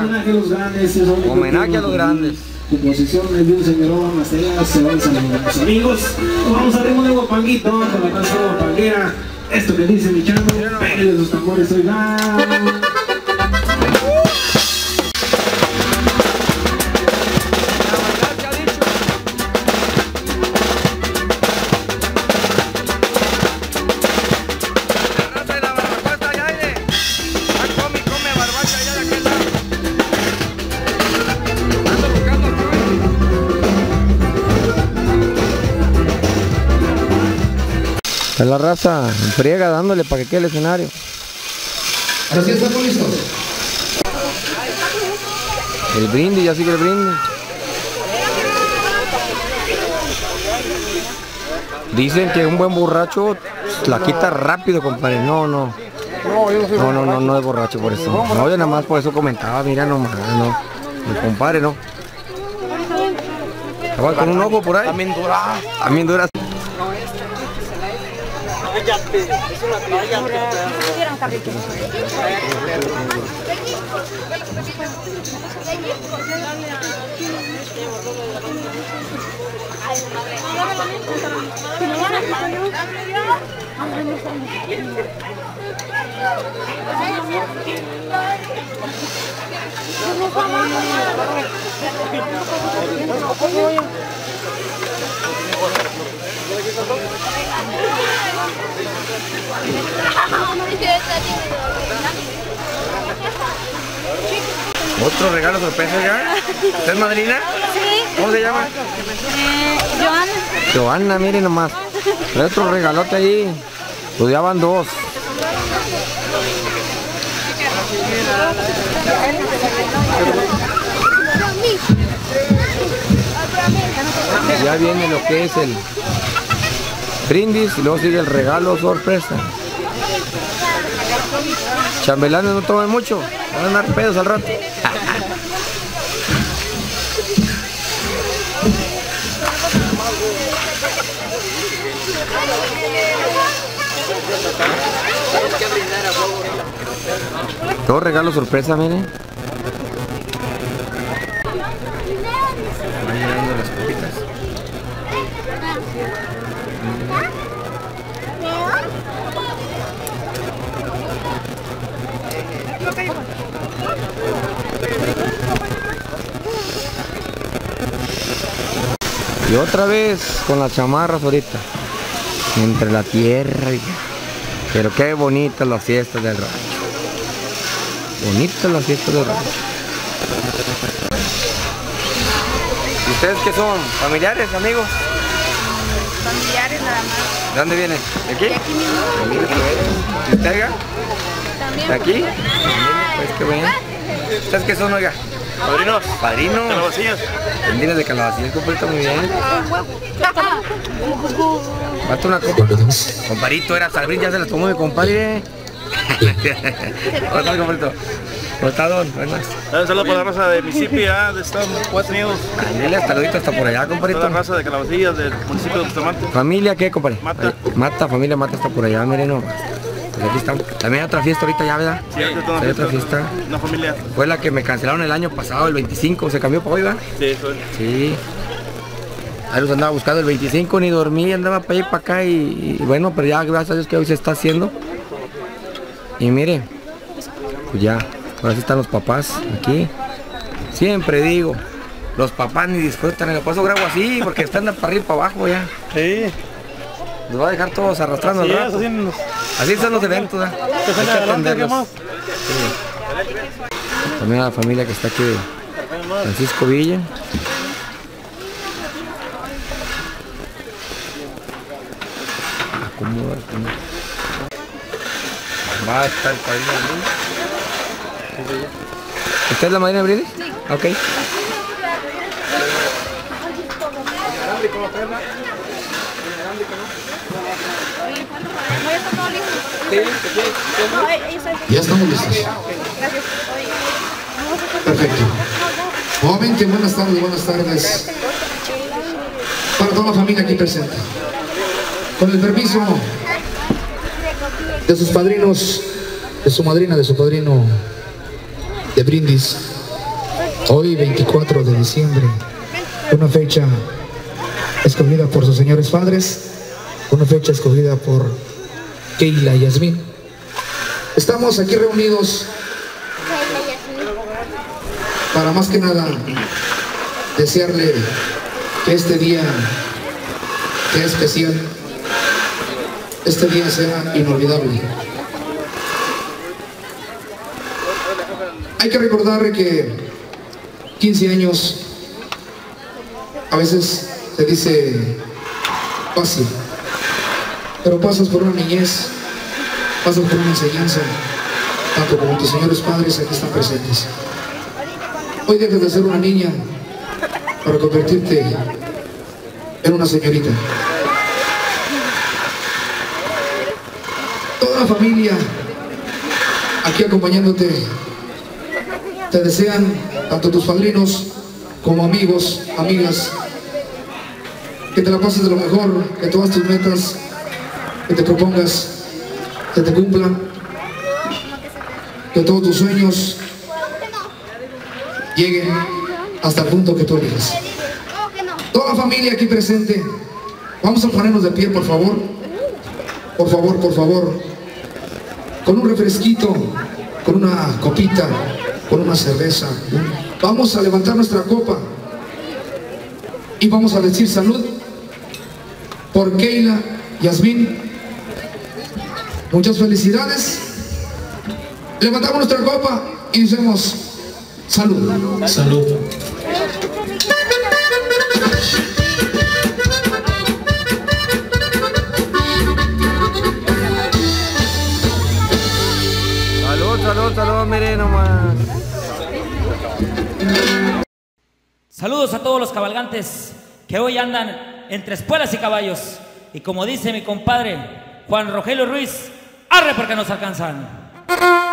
Speaker 7: homenaje a los grandes.
Speaker 2: Homenaje a los grandes.
Speaker 7: Composiciones de un señorón, hasta allá se van saludando los amigos. Vamos a ritmo de guapanguito con la canción guapanguera. Esto que dice mi chano, pégale sus tambores, oigan.
Speaker 2: Es la raza friega dándole para que quede el escenario.
Speaker 8: Ahora sí estamos listos.
Speaker 2: El brindis, ya sigue el brindis. Dicen que un buen borracho la quita rápido, compadre. No es borracho por eso. No, yo nada más por eso comentaba, mira nomás, no. Mi compadre no. Estaba con un ojo por ahí. También dura. ¿Otro regalo sorpresa ya? ¿Usted es madrina?
Speaker 12: Sí.
Speaker 2: ¿Cómo se llama?
Speaker 12: Joana.
Speaker 2: Joana, mire nomás. Trae otro regalote ahí. Pues ya van dos. Ya viene lo que es el brindis y luego sigue el regalo sorpresa. Chambelanes no tomen mucho, van a dar pedos al rato. Todo regalo sorpresa, miren. Van llegando las copitas. Y otra vez con las chamarras ahorita. Entre la tierra y... Pero qué bonitas las fiestas del rancho. Bonitas las fiestas del rancho. ¿Y ustedes qué son? ¿Familiares, amigos?
Speaker 12: Familiares nada más.
Speaker 2: ¿De dónde vienen? ¿De aquí?
Speaker 12: De aquí mismo.
Speaker 2: ¿Y usted, oiga?
Speaker 12: También.
Speaker 2: ¿De aquí? Pues qué bueno. ¿Ustedes qué son, oiga?
Speaker 9: Padrinos.
Speaker 2: Padrinos.
Speaker 9: Calabacillas.
Speaker 2: Bendiciones de calabacillas, compadrito, muy bien. Falta una copa. Comparito, era Sabrín, ya se la tomó mi compadre. ¿Cómo está, compadrito? ¿Cómo está, don? Buenas.
Speaker 9: Un saludo para la raza de Mississippi, de Estados Unidos.
Speaker 2: Dile hasta luego, hasta por allá, compadrito.
Speaker 9: Toda la raza de Calabacillas del municipio de Bustamante.
Speaker 2: ¿Familia qué, compadre?
Speaker 9: Mata.
Speaker 2: Mata, familia Mata está por allá, miren nomás. Pues aquí estamos. También hay otra fiesta ahorita ya, ¿verdad?
Speaker 9: Sí,
Speaker 2: hay otra fiesta.
Speaker 9: Una familia.
Speaker 2: Fue la que me cancelaron el año pasado, el 25, se cambió para hoy, ¿verdad?
Speaker 9: Sí, eso es.
Speaker 2: Sí. Ahí los andaba buscando el 25, ni dormí, andaba para allá y para acá y bueno, pero ya gracias a Dios que hoy se está haciendo. Y mire, pues ya, ahora sí están los papás aquí. Siempre digo, los papás ni disfrutan, en el paso grabo así porque están para arriba y para abajo ya.
Speaker 9: Sí.
Speaker 2: Los va a dejar todos arrastrando al rato. Así son los eventos, ¿eh? Hay que atenderlos. Sí. También a la familia que está aquí de Francisco Villa. Acomoda. Va a estar el padrino de brindis. ¿Usted es la madrina de brindis? Sí. Ok.
Speaker 8: Ya estamos listos. Perfecto. Nuevamente, buenas tardes para toda la familia aquí presente. Con el permiso de sus padrinos, de su madrina, de su padrino de brindis, Hoy 24 de diciembre, una fecha escogida por sus señores padres, una fecha escogida por Keila y Yasmín. Estamos aquí reunidos para más que nada desearle que este día sea especial, este día sea inolvidable. Hay que recordar que 15 años a veces se dice fácil, pero pasas por una niñez, pasas por una enseñanza, tanto como tus señores padres aquí están presentes. Hoy dejas de ser una niña para convertirte en una señorita. Toda la familia aquí acompañándote te desean, tanto tus padrinos como amigos, amigas, que te la pases de lo mejor, que todas tus metas que te propongas que te cumplan, que todos tus sueños lleguen hasta el punto que tú elijas. Toda la familia aquí presente, vamos a ponernos de pie, por favor. Por favor, por favor. Con un refresquito, con una copita, con una cerveza. Vamos a levantar nuestra copa y vamos a decir salud por Keila, Yasmín. Muchas felicidades. Levantamos nuestra copa y decimos salud.
Speaker 7: Salud.
Speaker 2: Salud, salud, salud, miren nomás.
Speaker 1: Saludos a todos los cabalgantes que hoy andan entre espuelas y caballos. Y como dice mi compadre Juan Rogelio Ruiz, arre porque nos alcanzan.